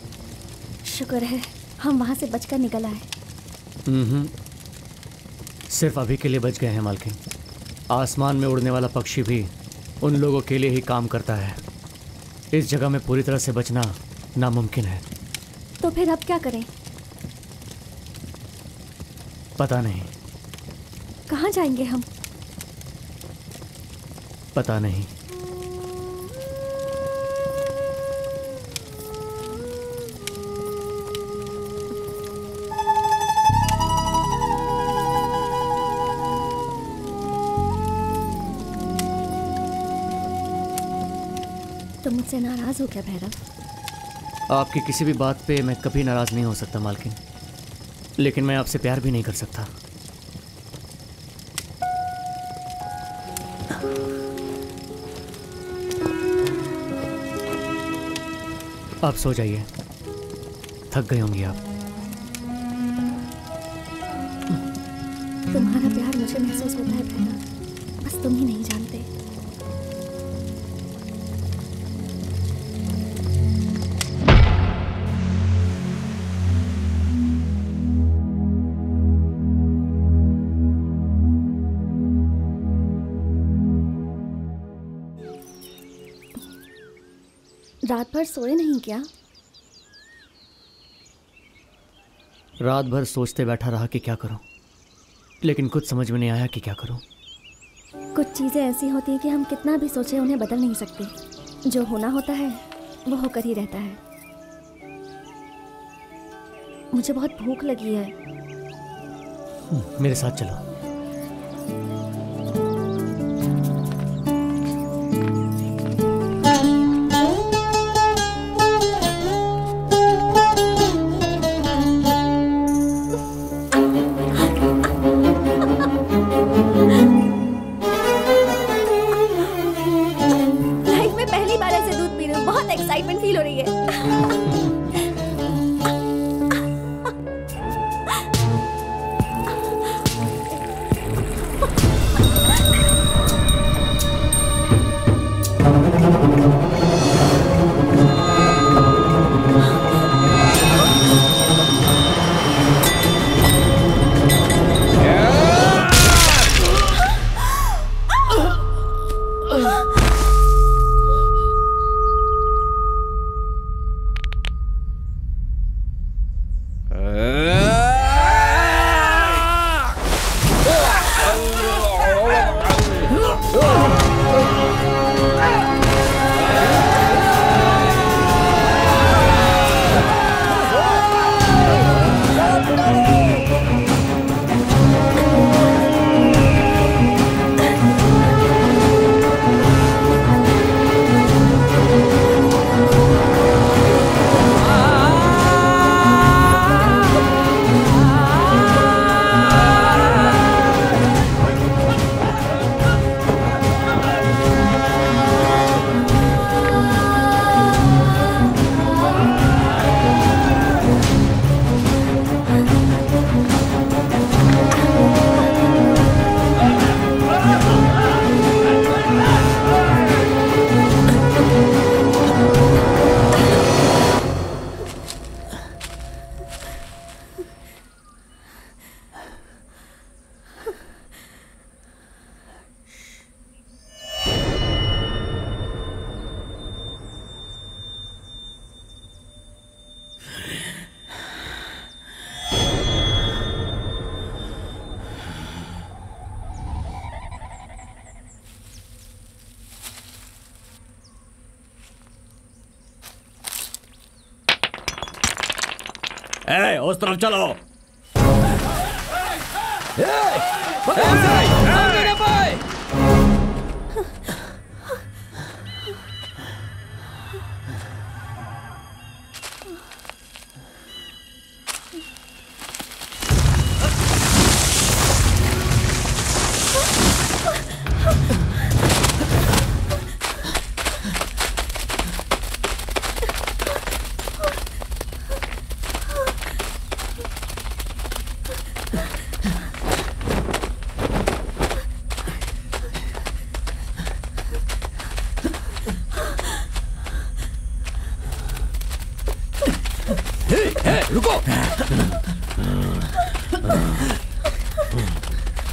शुक्र है हम वहां से बचकर निकल आए। सिर्फ अभी के लिए बच गए हैं मालकिन। आसमान में उड़ने वाला पक्षी भी उन लोगों के लिए ही काम करता है। इस जगह में पूरी तरह से बचना नामुमकिन है। तो फिर अब क्या करें? पता नहीं। कहाँ जाएंगे हम? पता नहीं। तुम मुझसे नाराज हो क्या भैरव? आपकी किसी भी बात पे मैं कभी नाराज नहीं हो सकता मालकिन, लेकिन मैं आपसे प्यार भी नहीं कर सकता। आप सो जाइए, थक गई होंगी आप। तुम्हारा प्यार मुझे महसूस होता है भैरव, बस तुम ही नहीं जानते। रात भर सोए नहीं क्या? रात भर सोचते बैठा रहा कि क्या करूं, लेकिन कुछ समझ में नहीं आया कि क्या करूं। कुछ चीज़ें ऐसी होती हैं कि हम कितना भी सोचें उन्हें बदल नहीं सकते। जो होना होता है वो होकर ही रहता है। मुझे बहुत भूख लगी है। मेरे साथ चलो। उस तरफ चलो। रुको।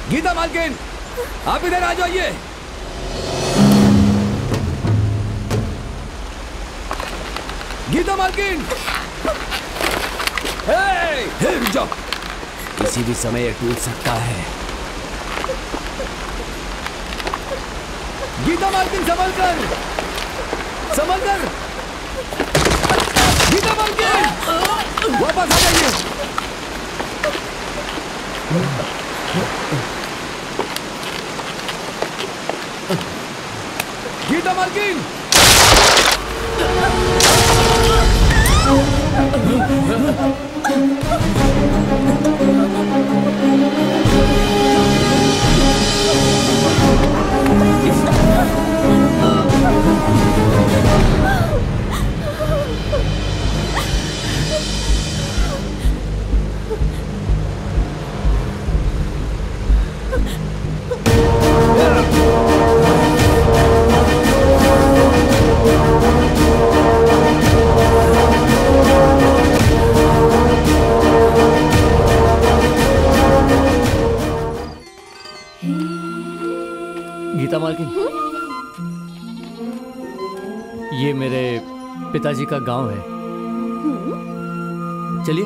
गीता मालकिन, आप इधर आ जाइए। गीता मालकिन, रुक जाओ, किसी भी समय ये टूट सकता है। गीता मालकिन, संभल कर, संभल कर। गीता मालकिन, वापस आ जाइए। गीता मालकिन, गीता मालकिन, ये मेरे पिताजी का गांव है। चलिए।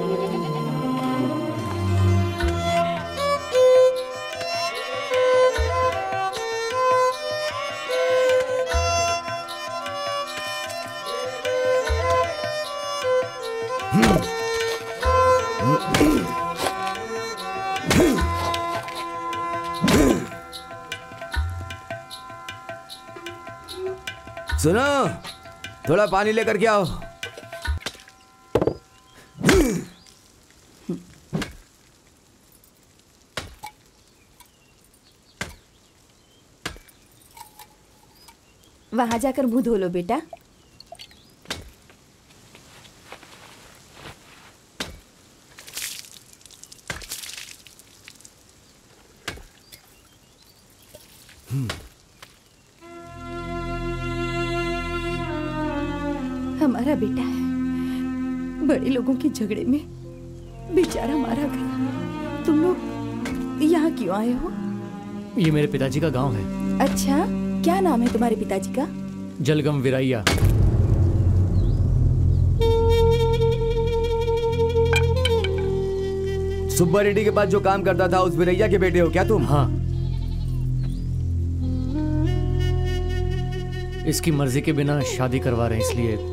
सुनो, थोड़ा पानी लेकर के आओ। वहां जाकर मुंह धो लो बेटा। हमारा बेटा है, बड़े लोगों के झगड़े में बेचारा मारा गया। तुम लोग यहाँ क्यों आए हो? ये मेरे पिताजी का गांव है। अच्छा, क्या नाम है तुम्हारे पिताजी का? जलगम विराइया। सुब्बा रेड्डी के पास जो काम करता था, उस विरैया के बेटे हो क्या तुम? हाँ। इसकी मर्जी के बिना शादी करवा रहे हैं, इसलिए।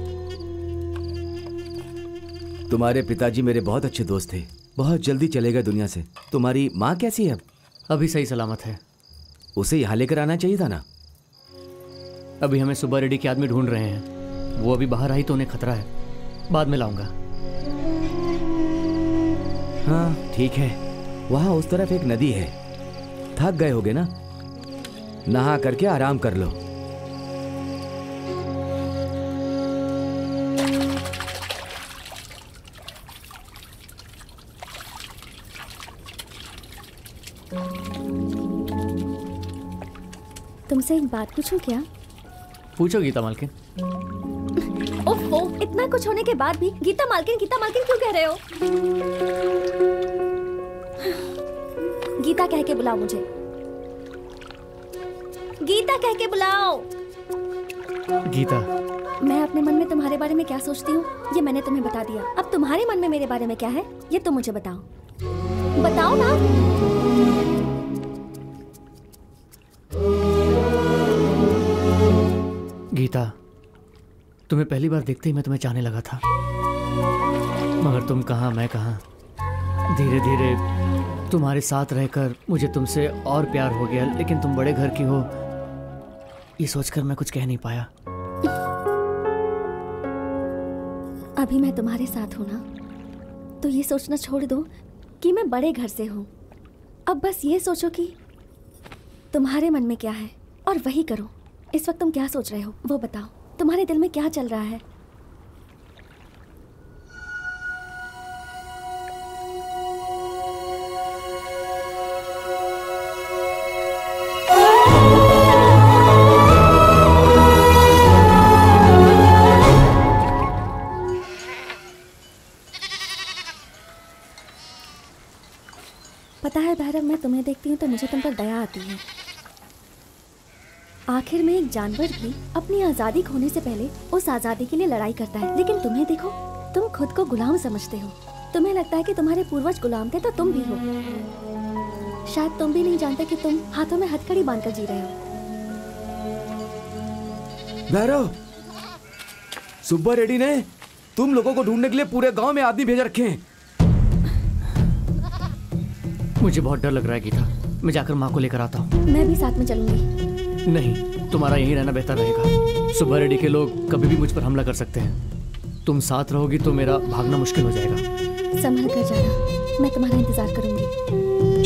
तुम्हारे पिताजी मेरे बहुत अच्छे दोस्त थे, बहुत जल्दी चले गए दुनिया से। तुम्हारी माँ कैसी है अब? अभी सही सलामत है। उसे यहाँ लेकर आना चाहिए था ना। अभी हमें सुब्बा रेड्डी के आदमी ढूंढ रहे हैं। वो अभी बाहर आई तो उन्हें खतरा है। बाद में लाऊंगा। हाँ ठीक है। वहाँ उस तरफ एक नदी है। थक गए होगे ना, नहा करके आराम कर लो। तुमसे एक बात पूछूं क्या? पूछो गीता मालकिन। ओफो, इतना कुछ होने के बाद भी गीता मालकिन क्यों कह रहे हो? गीता कह के बुलाओ मुझे। गीता कह के बुलाओ। गीता, मैं अपने मन में तुम्हारे बारे में क्या सोचती हूँ ये मैंने तुम्हें बता दिया। अब तुम्हारे मन में मेरे बारे में क्या है ये तुम मुझे बताओ। बताओ ना। गीता, तुम्हें पहली बार देखते ही मैं तुम्हें चाहने लगा था, मगर तुम कहाँ मैं कहाँ। धीरे धीरे तुम्हारे साथ रहकर मुझे तुमसे और प्यार हो गया, लेकिन तुम बड़े घर की हो ये सोचकर मैं कुछ कह नहीं पाया। अभी मैं तुम्हारे साथ हूं ना, तो ये सोचना छोड़ दो कि मैं बड़े घर से हूं। अब बस ये सोचो कि तुम्हारे मन में क्या है और वही करो। इस वक्त तुम क्या सोच रहे हो वो बताओ। तुम्हारे दिल में क्या चल रहा है? पता है भैरव, मैं तुम्हें देखती हूँ तो मुझे तुम पर दया आती है। आखिर में एक जानवर भी अपनी आज़ादी खोने से पहले उस आज़ादी के लिए लड़ाई करता है, लेकिन तुम्हें देखो, तुम खुद को गुलाम समझते हो। तुम्हें लगता है कि तुम्हारे पूर्वज गुलाम थे तो तुम भी हो। शायद तुम भी नहीं जानते कि तुम हाथों में हथकड़ी बांधकर जी रहे हो। भैरव, सुब्बा रेड्डी ने तुम लोगों को ढूंढने के लिए पूरे गांव में आदमी भेज रखे हैं। मुझे बहुत डर लग रहा है गीता, मैं जाकर माँ को लेकर आता हूँ। मैं भी साथ में चलूंगी। नहीं, तुम्हारा यहीं रहना बेहतर रहेगा। सुब्बा रेड्डी के लोग कभी भी मुझ पर हमला कर सकते हैं। तुम साथ रहोगी तो मेरा भागना मुश्किल हो जाएगा। संभल कर जाना, मैं तुम्हारा इंतजार करूंगी।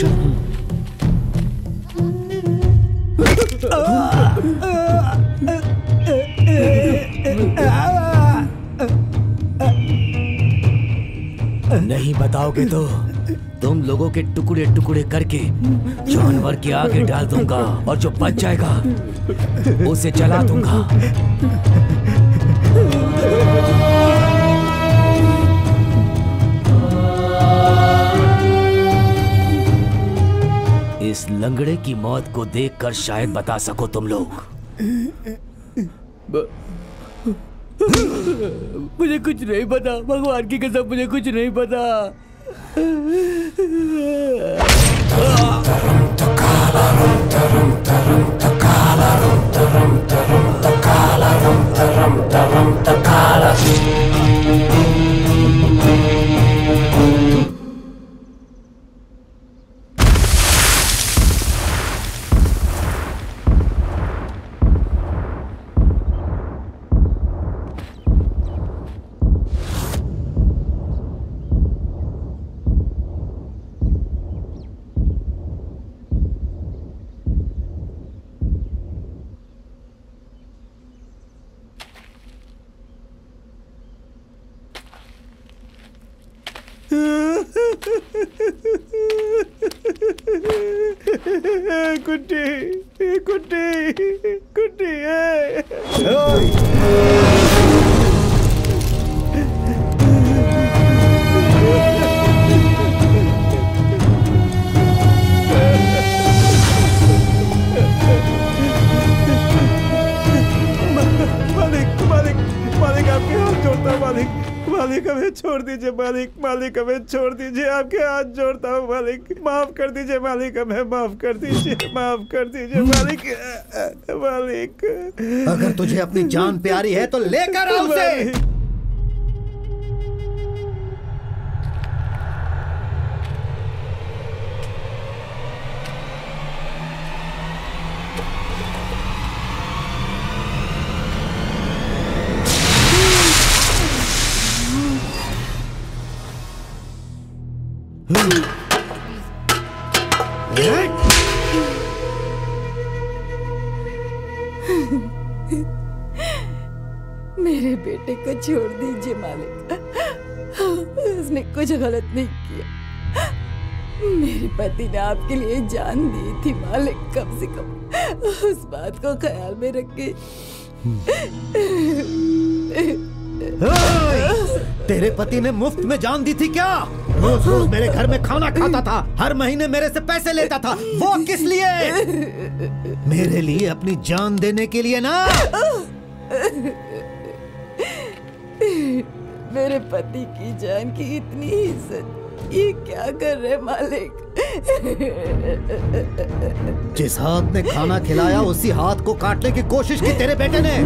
नहीं बताओगे तो तुम लोगों के टुकड़े टुकड़े करके जानवर के आगे डाल दूंगा और जो बच जाएगा उसे जला दूंगा। इस लंगड़े की मौत को देखकर शायद बता सको तुम लोग। मुझे कुछ नहीं पता, भगवान की कसम मुझे कुछ नहीं पता। मालिक हमें छोड़ दीजिए, आपके हाथ जोड़ता हूँ मालिक, माफ कर दीजिए मालिक, हमें माफ कर दीजिए, माफ कर दीजिए मालिक। मालिक, अगर तुझे अपनी जान प्यारी है तो लेकर आ उसे। मेरे बेटे को छोड़ दीजिए मालिक, उसने कुछ गलत नहीं किया। मेरे पति ने आपके लिए जान दी थी मालिक, कम से कम उस बात को ख्याल में रखे। तेरे पति ने मुफ्त में जान दी थी क्या? रोज रोज मेरे घर में खाना खाता था, हर महीने मेरे से पैसे लेता था, वो किस लिए? मेरे लिए अपनी जान देने के लिए ना। मेरे पति की जान की इतनी इज्जत ये क्या कर रहे मालिक? जिस हाथ ने खाना खिलाया उसी हाथ को काटने की कोशिश की तेरे बेटे ने।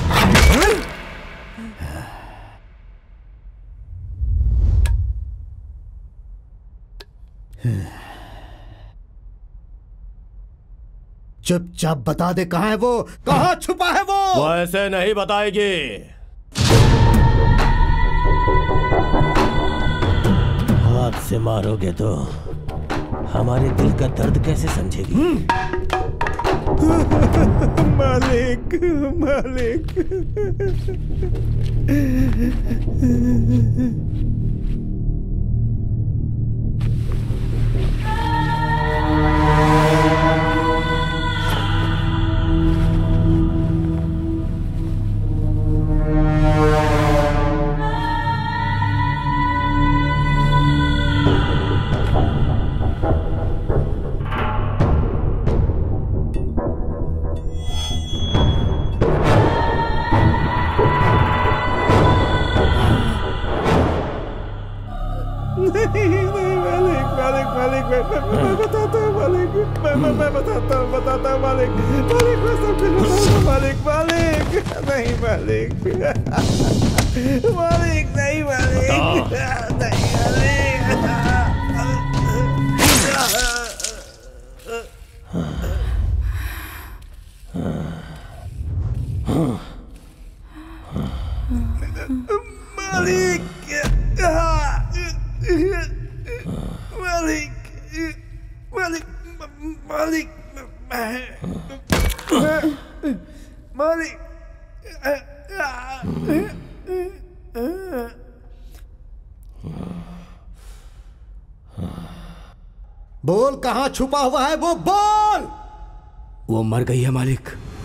चुपचाप बता दे कहाँ है वो, कहाँ छुपा है वो? ऐसे नहीं बताएगी। हाथ से मारोगे तो हमारे दिल का दर्द कैसे समझेगी? मालिक, मालिक। मैं बताता हूँ मालिक, मैं बताता हूँ मालिक, मैं सब कुछ बताऊंगा मालिक, नहीं मालिक, नहीं मालिक, बोल, कहाँ छुपा हुआ है वो, बोल। वो मर गई है मालिक।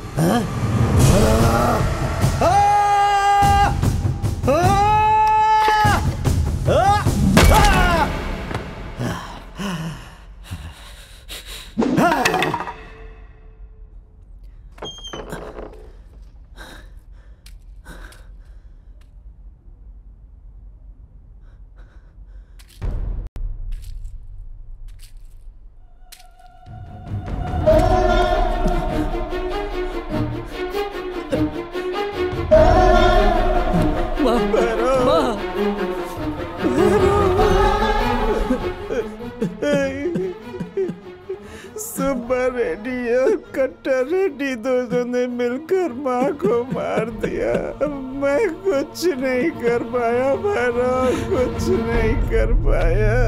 सुब्बा रेड्डी और कट्टा रेड्डी दोनों ने मिलकर माँ को मार दिया। मैं कुछ नहीं कर पाया भैरव, कुछ नहीं कर पाया।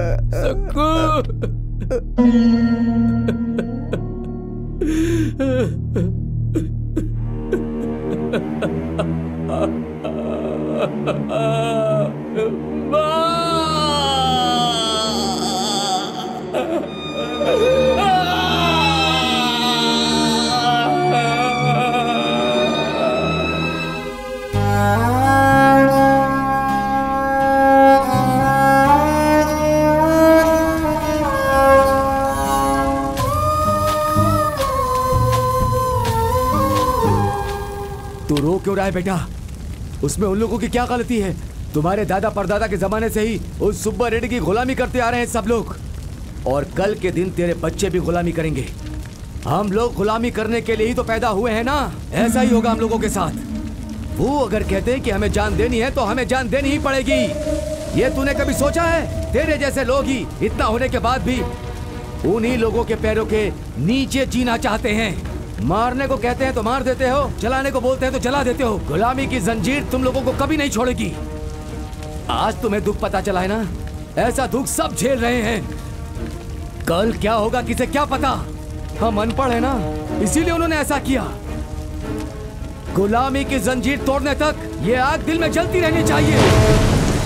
तू रो क्यों रहा है बेटा? उसमें उन लोगों की क्या गलती है? तुम्हारे दादा परदादा के जमाने से ही उस सुब्बा रेड्डी की गुलामी करते आ रहे हैं सब लोग, और कल के दिन तेरे बच्चे भी गुलामी करेंगे। हम लोग गुलामी करने के लिए ही तो पैदा हुए हैं ना, ऐसा ही होगा हम लोगों के साथ। वो अगर कहते हैं कि हमें जान देनी है तो हमें जान देनी ही पड़ेगी। ये तूने कभी सोचा है? तेरे जैसे लोग ही इतना होने के बाद भी उन्हीं लोगों के पैरों के नीचे जीना चाहते हैं। मारने को कहते हैं तो मार देते हो, जलाने को बोलते हैं तो जला देते हो। गुलामी की जंजीर तुम लोगों को कभी नहीं छोड़ेगी। आज तुम्हें दुख पता चला है ना, ऐसा दुख सब झेल रहे हैं। कल क्या होगा किसे क्या पता? हम अनपढ़ है ना, इसीलिए उन्होंने ऐसा किया। गुलामी की जंजीर तोड़ने तक ये आग दिल में जलती रहनी चाहिए।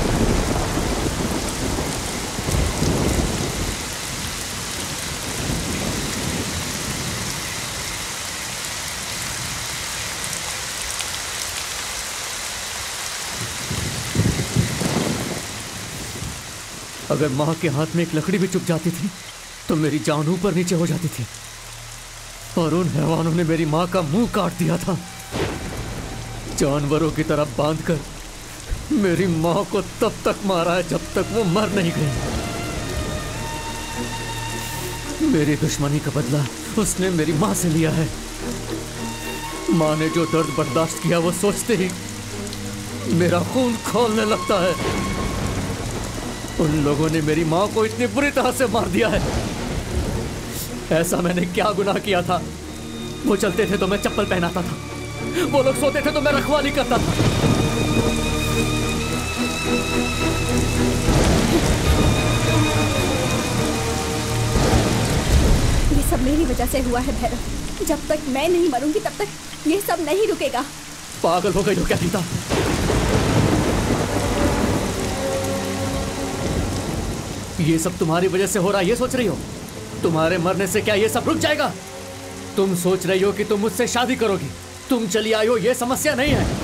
अगर माँ के हाथ में एक लकड़ी भी चुप जाती थी तो मेरी जान ऊपर नीचे हो जाती थी, और उन हैवानों ने मेरी माँ का मुंह काट दिया था। जानवरों की तरह बांधकर मेरी माँ को तब तक मारा है जब तक वो मर नहीं गई। मेरी दुश्मनी का बदला उसने मेरी माँ से लिया है। माँ ने जो दर्द बर्दाश्त किया वो सोचते ही मेरा खून खौलने लगता है। उन लोगों ने मेरी माँ को इतनी बुरी तरह से मार दिया है। ऐसा मैंने क्या गुनाह किया था? वो चलते थे तो मैं चप्पल पहनाता था, वो लोग सोते थे तो मैं रखवाली करता था। ये सब मेरी वजह से हुआ है भैरव। जब तक मैं नहीं मरूंगी तब तक ये सब नहीं रुकेगा। पागल हो गई हो क्या गीता? ये सब तुम्हारी वजह से हो रहा है, ये सोच रही हो? तुम्हारे मरने से क्या ये सब रुक जाएगा? तुम सोच रही हो कि तुम मुझसे शादी करोगी, तुम चली आई हो, ये समस्या नहीं है।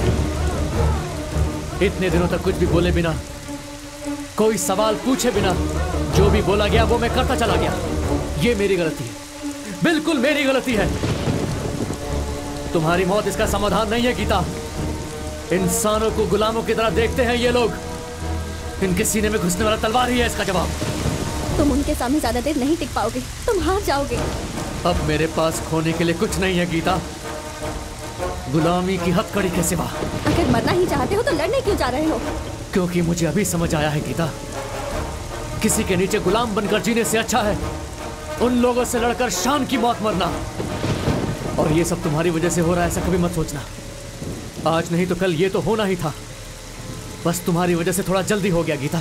इतने दिनों तक कुछ भी बोले बिना, कोई सवाल पूछे बिना जो भी बोला गया वो मैं करता चला गया। ये मेरी गलती है, बिल्कुल मेरी गलती है। तुम्हारी मौत इसका समाधान नहीं है गीता। इंसानों को गुलामों की तरह देखते हैं ये लोग। इनके सीने में घुसने वाला तलवार ही है इसका जवाब। तुम उनके सामने ज्यादा देर नहीं टिक पाओगे, तुम हार जाओगे। अब मेरे पास खोने के लिए कुछ नहीं है गीता, गुलामी की हथकड़ी के सिवा। अगर मरना ही चाहते हो तो लड़ने क्यों जा रहे हो? क्योंकि मुझे अभी समझ आया है गीता, किसी के नीचे गुलाम बनकर जीने से अच्छा है उन लोगों से लड़कर शान की मौत मरना। और ये सब तुम्हारी वजह से हो रहा है, ऐसा कभी मत सोचना। आज नहीं तो कल ये तो होना ही था, बस तुम्हारी वजह से थोड़ा जल्दी हो गया गीता।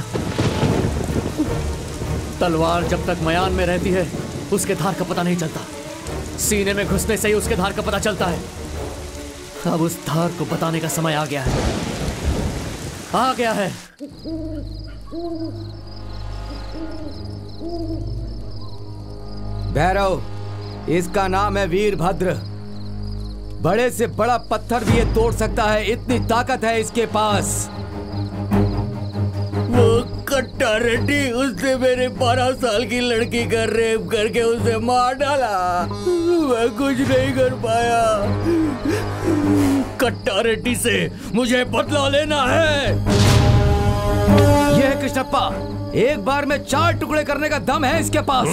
तलवार जब तक मयान में रहती है उसके धार का पता नहीं चलता, सीने में घुसने से ही उसके धार का पता चलता है। अब उस धार को बताने का समय आ गया है, आ गया है। भैरव, इसका नाम है वीरभद्र। बड़े से बड़ा पत्थर भी ये तोड़ सकता है, इतनी ताकत है इसके पास। वो कट्टा रेड्डी, उसने मेरे 12 साल की लड़की का रेप करके उसे मार डाला। मैं कुछ नहीं कर पाया। कट्टा रेड्डी से मुझे बदला लेना है। ये है कृष्णप्पा, एक बार में 4 टुकड़े करने का दम है इसके पास।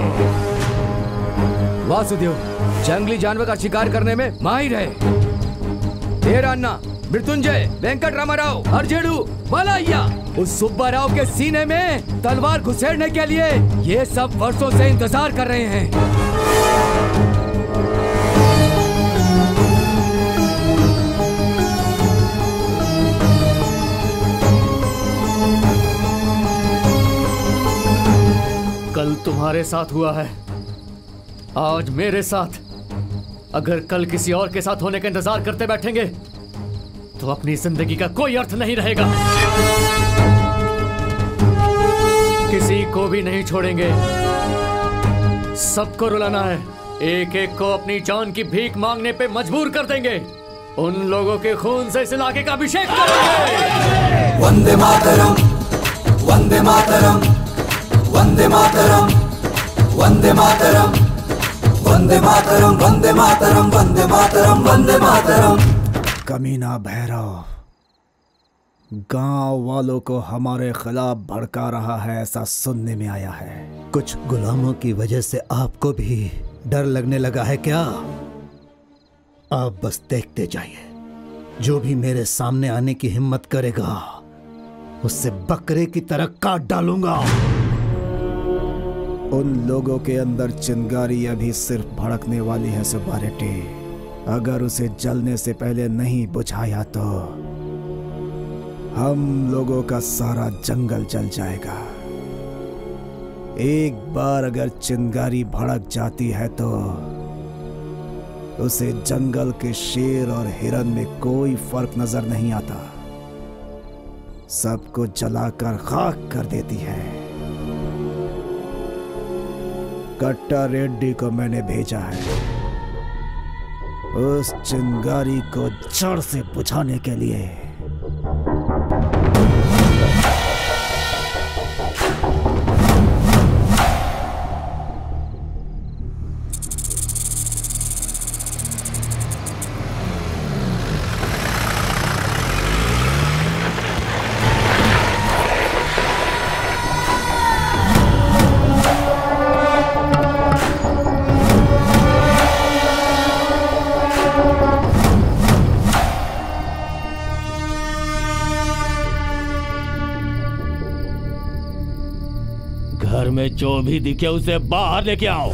वासुदेव जंगली जानवर का शिकार करने में माहिर है। तेरा अन्ना, मृत्युंजय, वेंकट रामाराव, अर्जेडू, बालाइया उस सुब्बा राव के सीने में तलवार घुसेड़ने के लिए ये सब वर्षों से इंतजार कर रहे हैं। कल तुम्हारे साथ हुआ है, आज मेरे साथ। अगर कल किसी और के साथ होने का इंतजार करते बैठेंगे तो अपनी जिंदगी का कोई अर्थ नहीं रहेगा। किसी को भी नहीं छोड़ेंगे, सबको रुलाना है। एक एक को अपनी जान की भीख मांगने पे मजबूर कर देंगे। उन लोगों के खून से इस इलाके का अभिषेक करेंगे। वंदे मातरम, वंदे मातरम, वंदे मातरम, वंदे मातरम, वंदे मातरम, वंदे मातरम, वंदे मातरम, वंदे मातरम। कमीना भैरव गांव वालों को हमारे खिलाफ भड़का रहा है, ऐसा सुनने में आया है। कुछ गुलामों की वजह से आपको भी डर लगने लगा है क्या? आप बस देखते जाइए, जो भी मेरे सामने आने की हिम्मत करेगा उससे बकरे की तरह काट डालूंगा। उन लोगों के अंदर चिंगारी अभी सिर्फ भड़कने वाली है सुब्बा रेड्डी। अगर उसे जलने से पहले नहीं बुझाया तो हम लोगों का सारा जंगल जल जाएगा। एक बार अगर चिंगारी भड़क जाती है तो उसे जंगल के शेर और हिरन में कोई फर्क नजर नहीं आता, सबको जलाकर खाक कर देती है। कट्टा रेड्डी को मैंने भेजा है उस चिंगारी को जड़ से बुझाने के लिए। घर में जो भी दिखे उसे बाहर लेके आओ।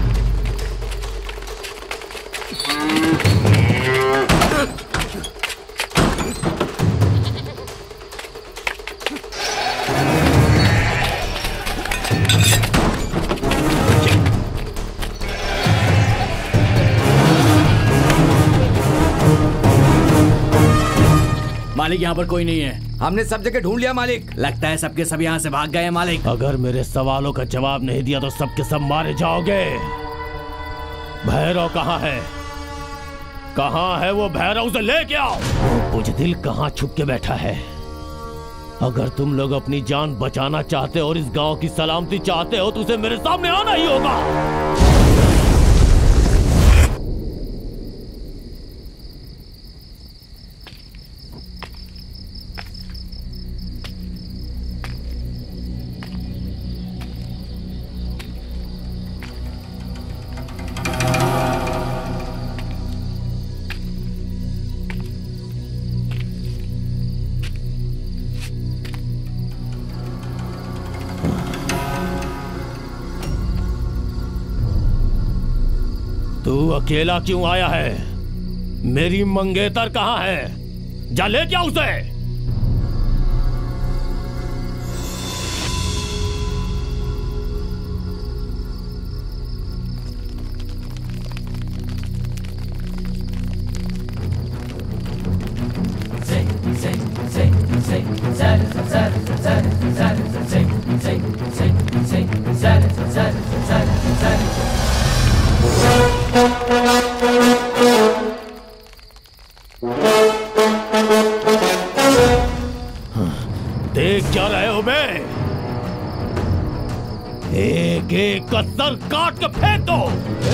मालिक यहाँ पर कोई नहीं है। हमने सब जगह ढूंढ लिया मालिक। लगता है सबके सब यहाँ से भाग गए हैं मालिक। अगर मेरे सवालों का जवाब नहीं दिया तो सबके सब मारे जाओगे। भैरव कहाँ है? कहाँ है वो भैरव? उसे लेके आओ। बुजदिल कहाँ छुप के बैठा है? अगर तुम लोग अपनी जान बचाना चाहते हो और इस गांव की सलामती चाहते हो तो उसे मेरे सामने आना ही होगा। तू अकेला क्यों आया है? मेरी मंगेतर कहाँ है? जा ले क्या उसे। देख क्या रहे हो बे? एक एक का सर काट के फेंक दो।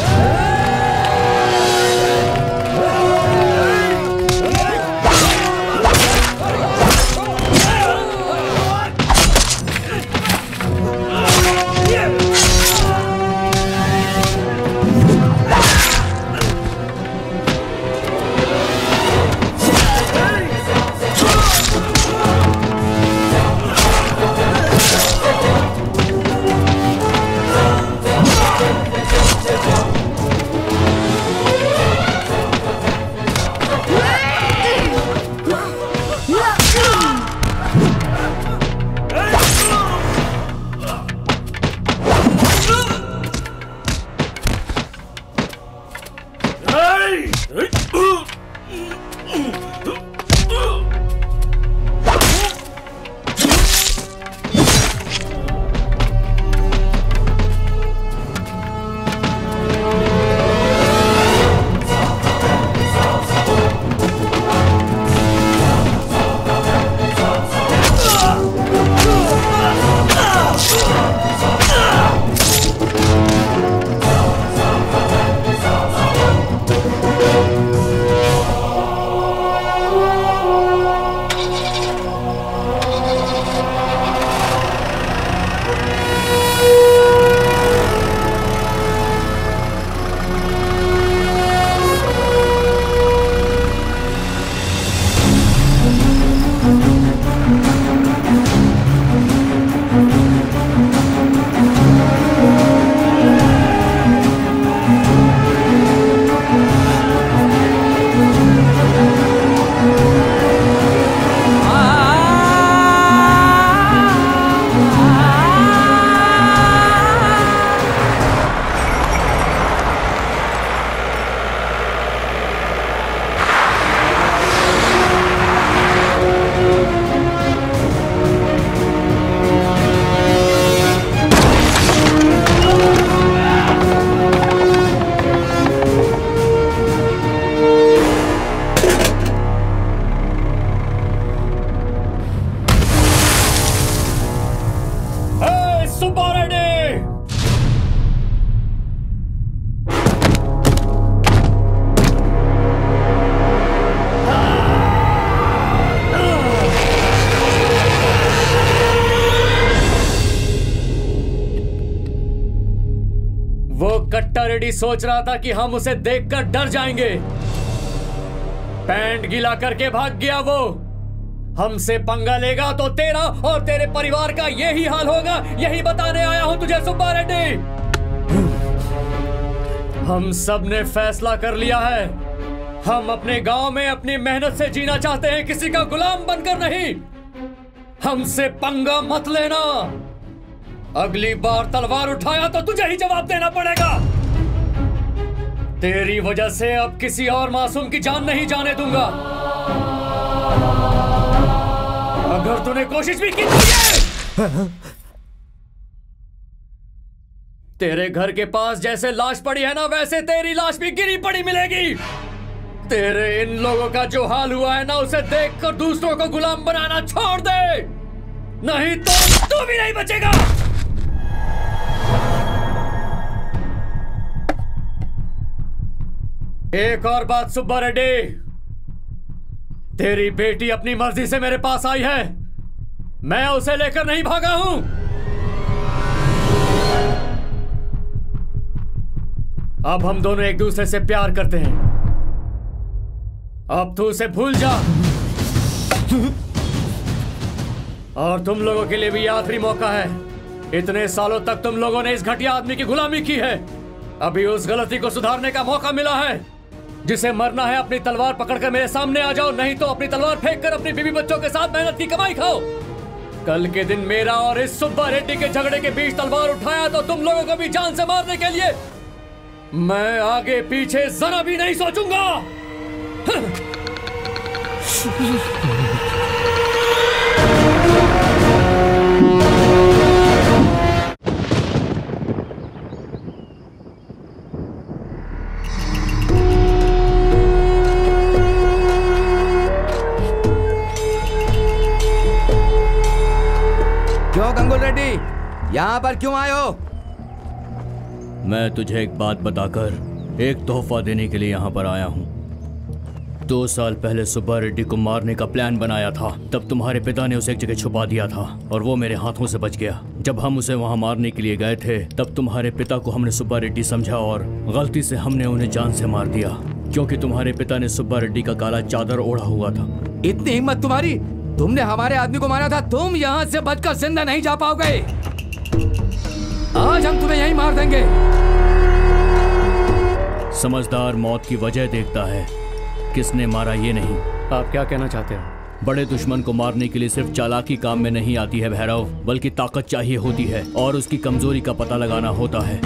रेडी सोच रहा था कि हम उसे देखकर डर जाएंगे। पैंट गीला करके भाग गया वो। हमसे पंगा लेगा तो तेरा और तेरे परिवार का यही हाल होगा, यही बताने आया हूं तुझे सुब्बा रेड्डी। हम सब ने फैसला कर लिया है, हम अपने गांव में अपनी मेहनत से जीना चाहते हैं, किसी का गुलाम बनकर नहीं। हमसे पंगा मत लेना, अगली बार तलवार उठाया तो तुझे ही जवाब देना पड़ेगा। तेरी वजह से अब किसी और मासूम की जान नहीं जाने दूंगा। अगर तूने कोशिश भी की तो तेरे घर के पास जैसे लाश पड़ी है ना, वैसे तेरी लाश भी गिरी पड़ी मिलेगी। तेरे इन लोगों का जो हाल हुआ है ना, उसे देखकर दूसरों को गुलाम बनाना छोड़ दे, नहीं तो तू भी नहीं बचेगा। एक और बात सुब्बा रेड्डी, तेरी बेटी अपनी मर्जी से मेरे पास आई है, मैं उसे लेकर नहीं भागा हूं। अब हम दोनों एक दूसरे से प्यार करते हैं, अब तू उसे भूल जा। और तुम लोगों के लिए भी आखिरी मौका है। इतने सालों तक तुम लोगों ने इस घटिया आदमी की गुलामी की है, अभी उस गलती को सुधारने का मौका मिला है। जिसे मरना है अपनी तलवार पकड़कर मेरे सामने आ जाओ, नहीं तो अपनी तलवार फेंककर अपनी बीवी बच्चों के साथ मेहनत की कमाई खाओ। कल के दिन मेरा और इस सुब्बा रेड्डी के झगड़े के बीच तलवार उठाया तो तुम लोगों को भी जान से मारने के लिए मैं आगे पीछे जरा भी नहीं सोचूंगा। क्यों गंगुल रेड्डी, यहाँ पर क्यों आए हो? मैं तुझे एक बात बताकर एक तोहफा देने के लिए यहाँ पर आया हूँ। 2 साल पहले सुब्बा रेड्डी को मारने का प्लान बनाया था, तब तुम्हारे पिता ने उसे एक जगह छुपा दिया था और वो मेरे हाथों से बच गया। जब हम उसे वहाँ मारने के लिए गए थे तब तुम्हारे पिता को हमने सुब्बा रेड्डी समझा और गलती से हमने उन्हें जान से मार दिया, क्योंकि तुम्हारे पिता ने सुब्बा रेड्डी का काला चादर ओढ़ा हुआ था। इतनी हिम्मत तुम्हारी? तुमने हमारे आदमी को मारा था, तुम यहाँ से बचकर जिंदा नहीं जा पाओगे। आज हम तुम्हें यहीं मार देंगे। समझदार मौत की वजह देखता है, किसने मारा ये नहीं। आप क्या कहना चाहते हो? बड़े दुश्मन को मारने के लिए सिर्फ चालाकी काम में नहीं आती है भैरव, बल्कि ताकत चाहिए होती है और उसकी कमजोरी का पता लगाना होता है।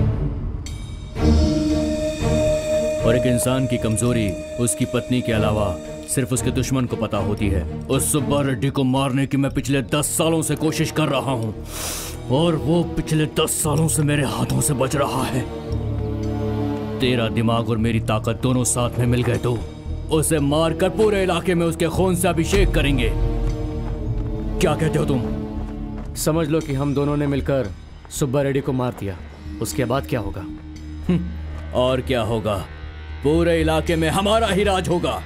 और एक इंसान की कमजोरी उसकी पत्नी के अलावा सिर्फ उसके दुश्मन को पता होती है। उस सुब्बा रेड्डी को मारने की मैं पिछले 10 सालों से कोशिश कर रहा हूँ और वो पिछले 10 सालों से मेरे हाथों से बच रहा है। तेरा दिमाग और मेरी ताकत दोनों साथ में मिल गए तो उसे मारकर पूरे इलाके में उसके खून से अभिषेक करेंगे। क्या कहते हो तुम? समझ लो कि हम दोनों ने मिलकर सुब्बा रेड्डी को मार दिया, उसके बाद क्या होगा? और क्या होगा? पूरे इलाके में हमारा ही राज होगा।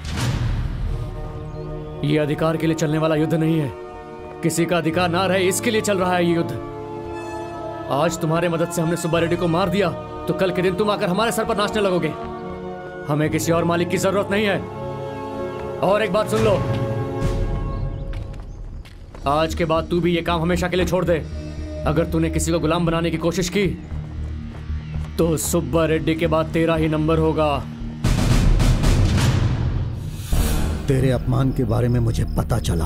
ये अधिकार के लिए चलने वाला युद्ध नहीं है, किसी का अधिकार ना रहे इसके लिए चल रहा है ये युद्ध। आज तुम्हारे मदद से हमने सुब्बा रेड्डी को मार दिया तो कल के दिन तुम आकर हमारे सर पर नाचने लगोगे। हमें किसी और मालिक की जरूरत नहीं है। और एक बात सुन लो, आज के बाद तू भी ये काम हमेशा के लिए छोड़ दे। अगर तूने किसी को गुलाम बनाने की कोशिश की तो सुब्बा रेड्डी के बाद तेरा ही नंबर होगा। तेरे अपमान के बारे में मुझे पता चला,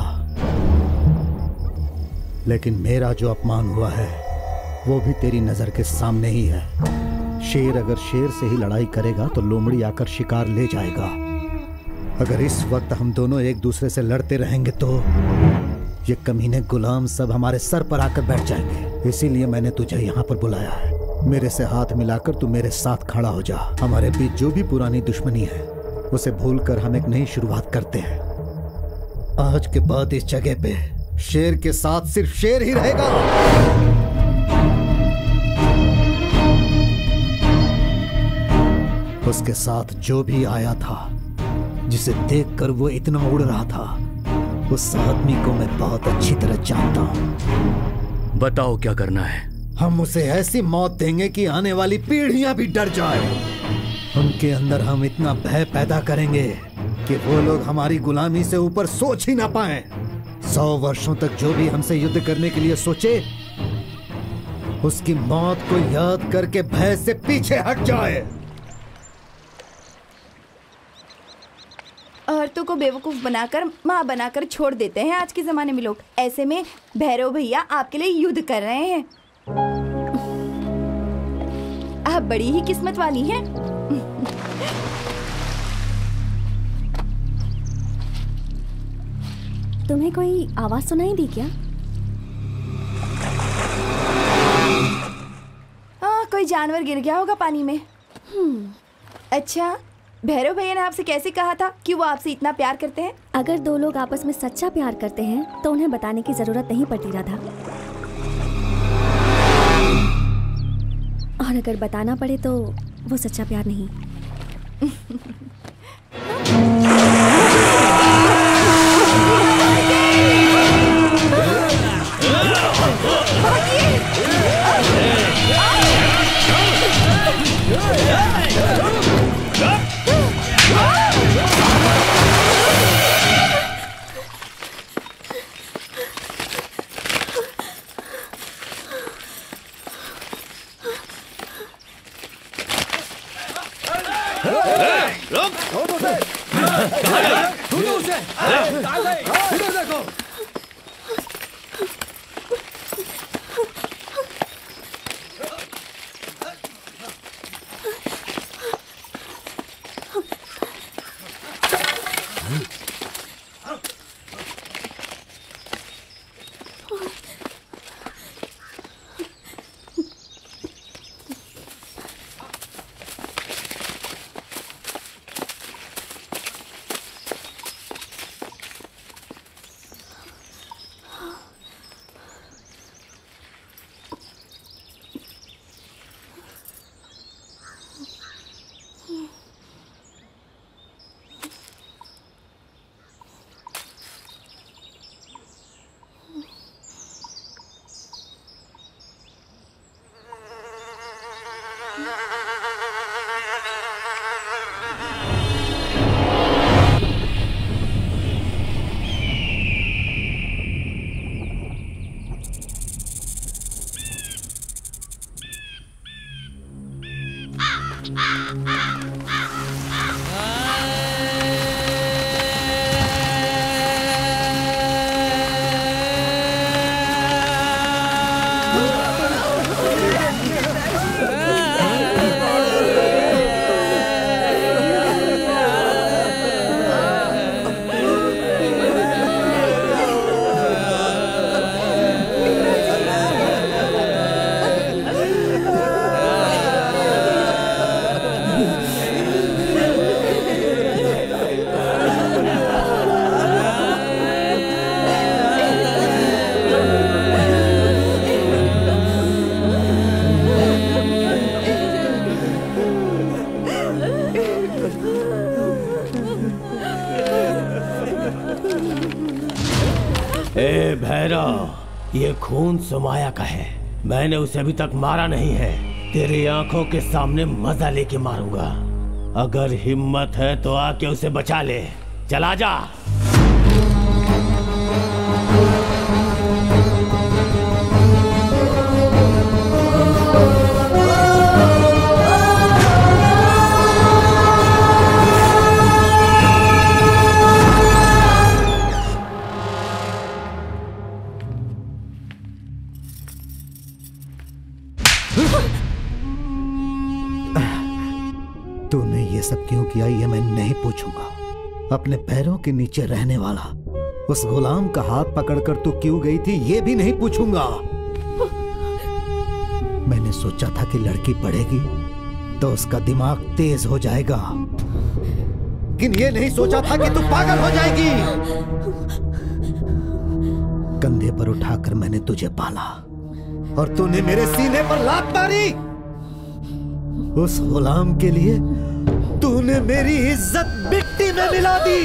लेकिन मेरा जो अपमान हुआ है वो भी तेरी नजर के सामने ही है। शेर अगर शेर से ही लड़ाई करेगा तो लोमड़ी आकर शिकार ले जाएगा। अगर इस वक्त हम दोनों एक दूसरे से लड़ते रहेंगे तो ये कमीने गुलाम सब हमारे सर पर आकर बैठ जाएंगे। इसीलिए मैंने तुझे यहाँ पर बुलाया है। मेरे से हाथ मिलाकर तू मेरे साथ खड़ा हो जा। हमारे बीच जो भी पुरानी दुश्मनी है उसे भूलकर हम एक नई शुरुआत करते हैं। आज के बाद इस जगह पे शेर के साथ सिर्फ शेर ही रहेगा। उसके साथ जो भी आया था, जिसे देखकर वो इतना उड़ रहा था, उस आदमी को मैं बहुत अच्छी तरह जानता हूं। बताओ क्या करना है? हम उसे ऐसी मौत देंगे कि आने वाली पीढ़ियां भी डर जाए। उनके अंदर हम इतना भय पैदा करेंगे कि वो लोग हमारी गुलामी से ऊपर सोच ही ना पाए। 100 वर्षों तक जो भी हमसे युद्ध करने के लिए सोचे, उसकी मौत को याद करके भय से पीछे हट जाए। औरतों को बेवकूफ बनाकर माँ बनाकर छोड़ देते हैं आज के जमाने में लोग। ऐसे में भैरव भैया आपके लिए युद्ध कर रहे हैं। आप बड़ी ही किस्मत वाली हैं। तुम्हें कोई आवाज सुनाई दी क्या? कोई जानवर गिर गया होगा पानी में। अच्छा, भैरव भैया ने आपसे कैसे कहा था कि वो आपसे इतना प्यार करते हैं? अगर दो लोग आपस में सच्चा प्यार करते हैं तो उन्हें बताने की जरूरत नहीं पड़ती राधा। और अगर बताना पड़े तो वो सच्चा प्यार नहीं। ढूंढो उसे। इधर देखो। ए भैरव, ये खून सुमाया का है। मैंने उसे अभी तक मारा नहीं है। तेरी आंखों के सामने मजा लेके मारूंगा। अगर हिम्मत है तो आके उसे बचा ले। चला जा। तूने ये सब क्यों किया ये मैं नहीं पूछूंगा। अपने पैरों के नीचे रहने वाला उस गुलाम का हाथ पकड़कर तू क्यों गई थी ये भी नहीं पूछूंगा। मैंने सोचा था कि लड़की पढ़ेगी तो उसका दिमाग तेज हो जाएगा, लेकिन ये नहीं सोचा था कि तू पागल हो जाएगी। कंधे पर उठाकर मैंने तुझे पाला और तूने मेरे सीने पर लात मारी। उस गुलाम के लिए तूने मेरी इज्जत मिट्टी में मिला दी।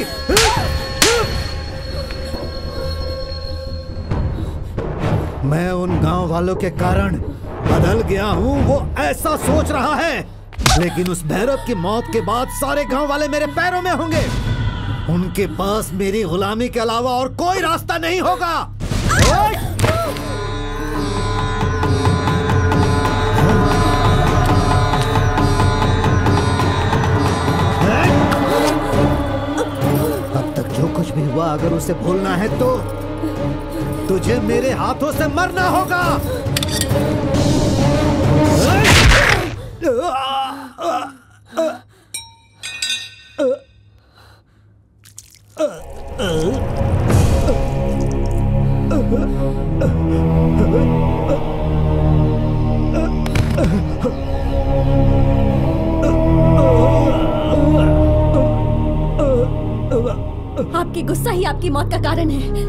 मैं उन गांव वालों के कारण बदल गया हूं, वो ऐसा सोच रहा है, लेकिन उस भैरव की मौत के बाद सारे गांव वाले मेरे पैरों में होंगे। उनके पास मेरी गुलामी के अलावा और कोई रास्ता नहीं होगा। अब तक जो कुछ भी हुआ अगर उसे भूलना है तो तुझे मेरे हाथों से मरना होगा। आपकी गुस्सा ही आपकी मौत का कारण है।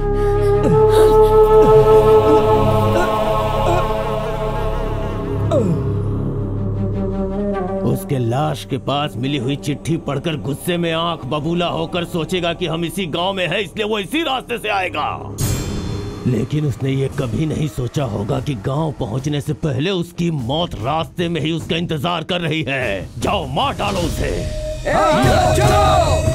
उसके लाश के पास मिली हुई चिट्ठी पढ़कर गुस्से में आंख बबूला होकर सोचेगा कि हम इसी गांव में हैं, इसलिए वो इसी रास्ते से आएगा। लेकिन उसने ये कभी नहीं सोचा होगा कि गांव पहुंचने से पहले उसकी मौत रास्ते में ही उसका इंतजार कर रही है। जाओ मार डालो उसे। चलो।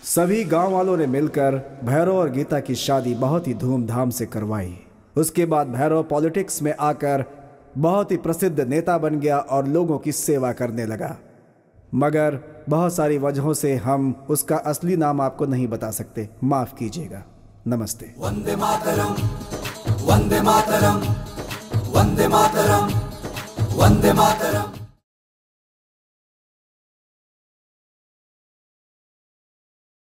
सभी गांव वालों ने मिलकर भैरव और गीता की शादी बहुत ही धूमधाम से करवाई। उसके बाद भैरव पॉलिटिक्स में आकर बहुत ही प्रसिद्ध नेता बन गया और लोगों की सेवा करने लगा, मगर बहुत सारी वजहों से हम उसका असली नाम आपको नहीं बता सकते, माफ कीजिएगा। नमस्ते। वंदे मातरम, वंदे मातरम, वंदे मातरम, वंदे मातरम।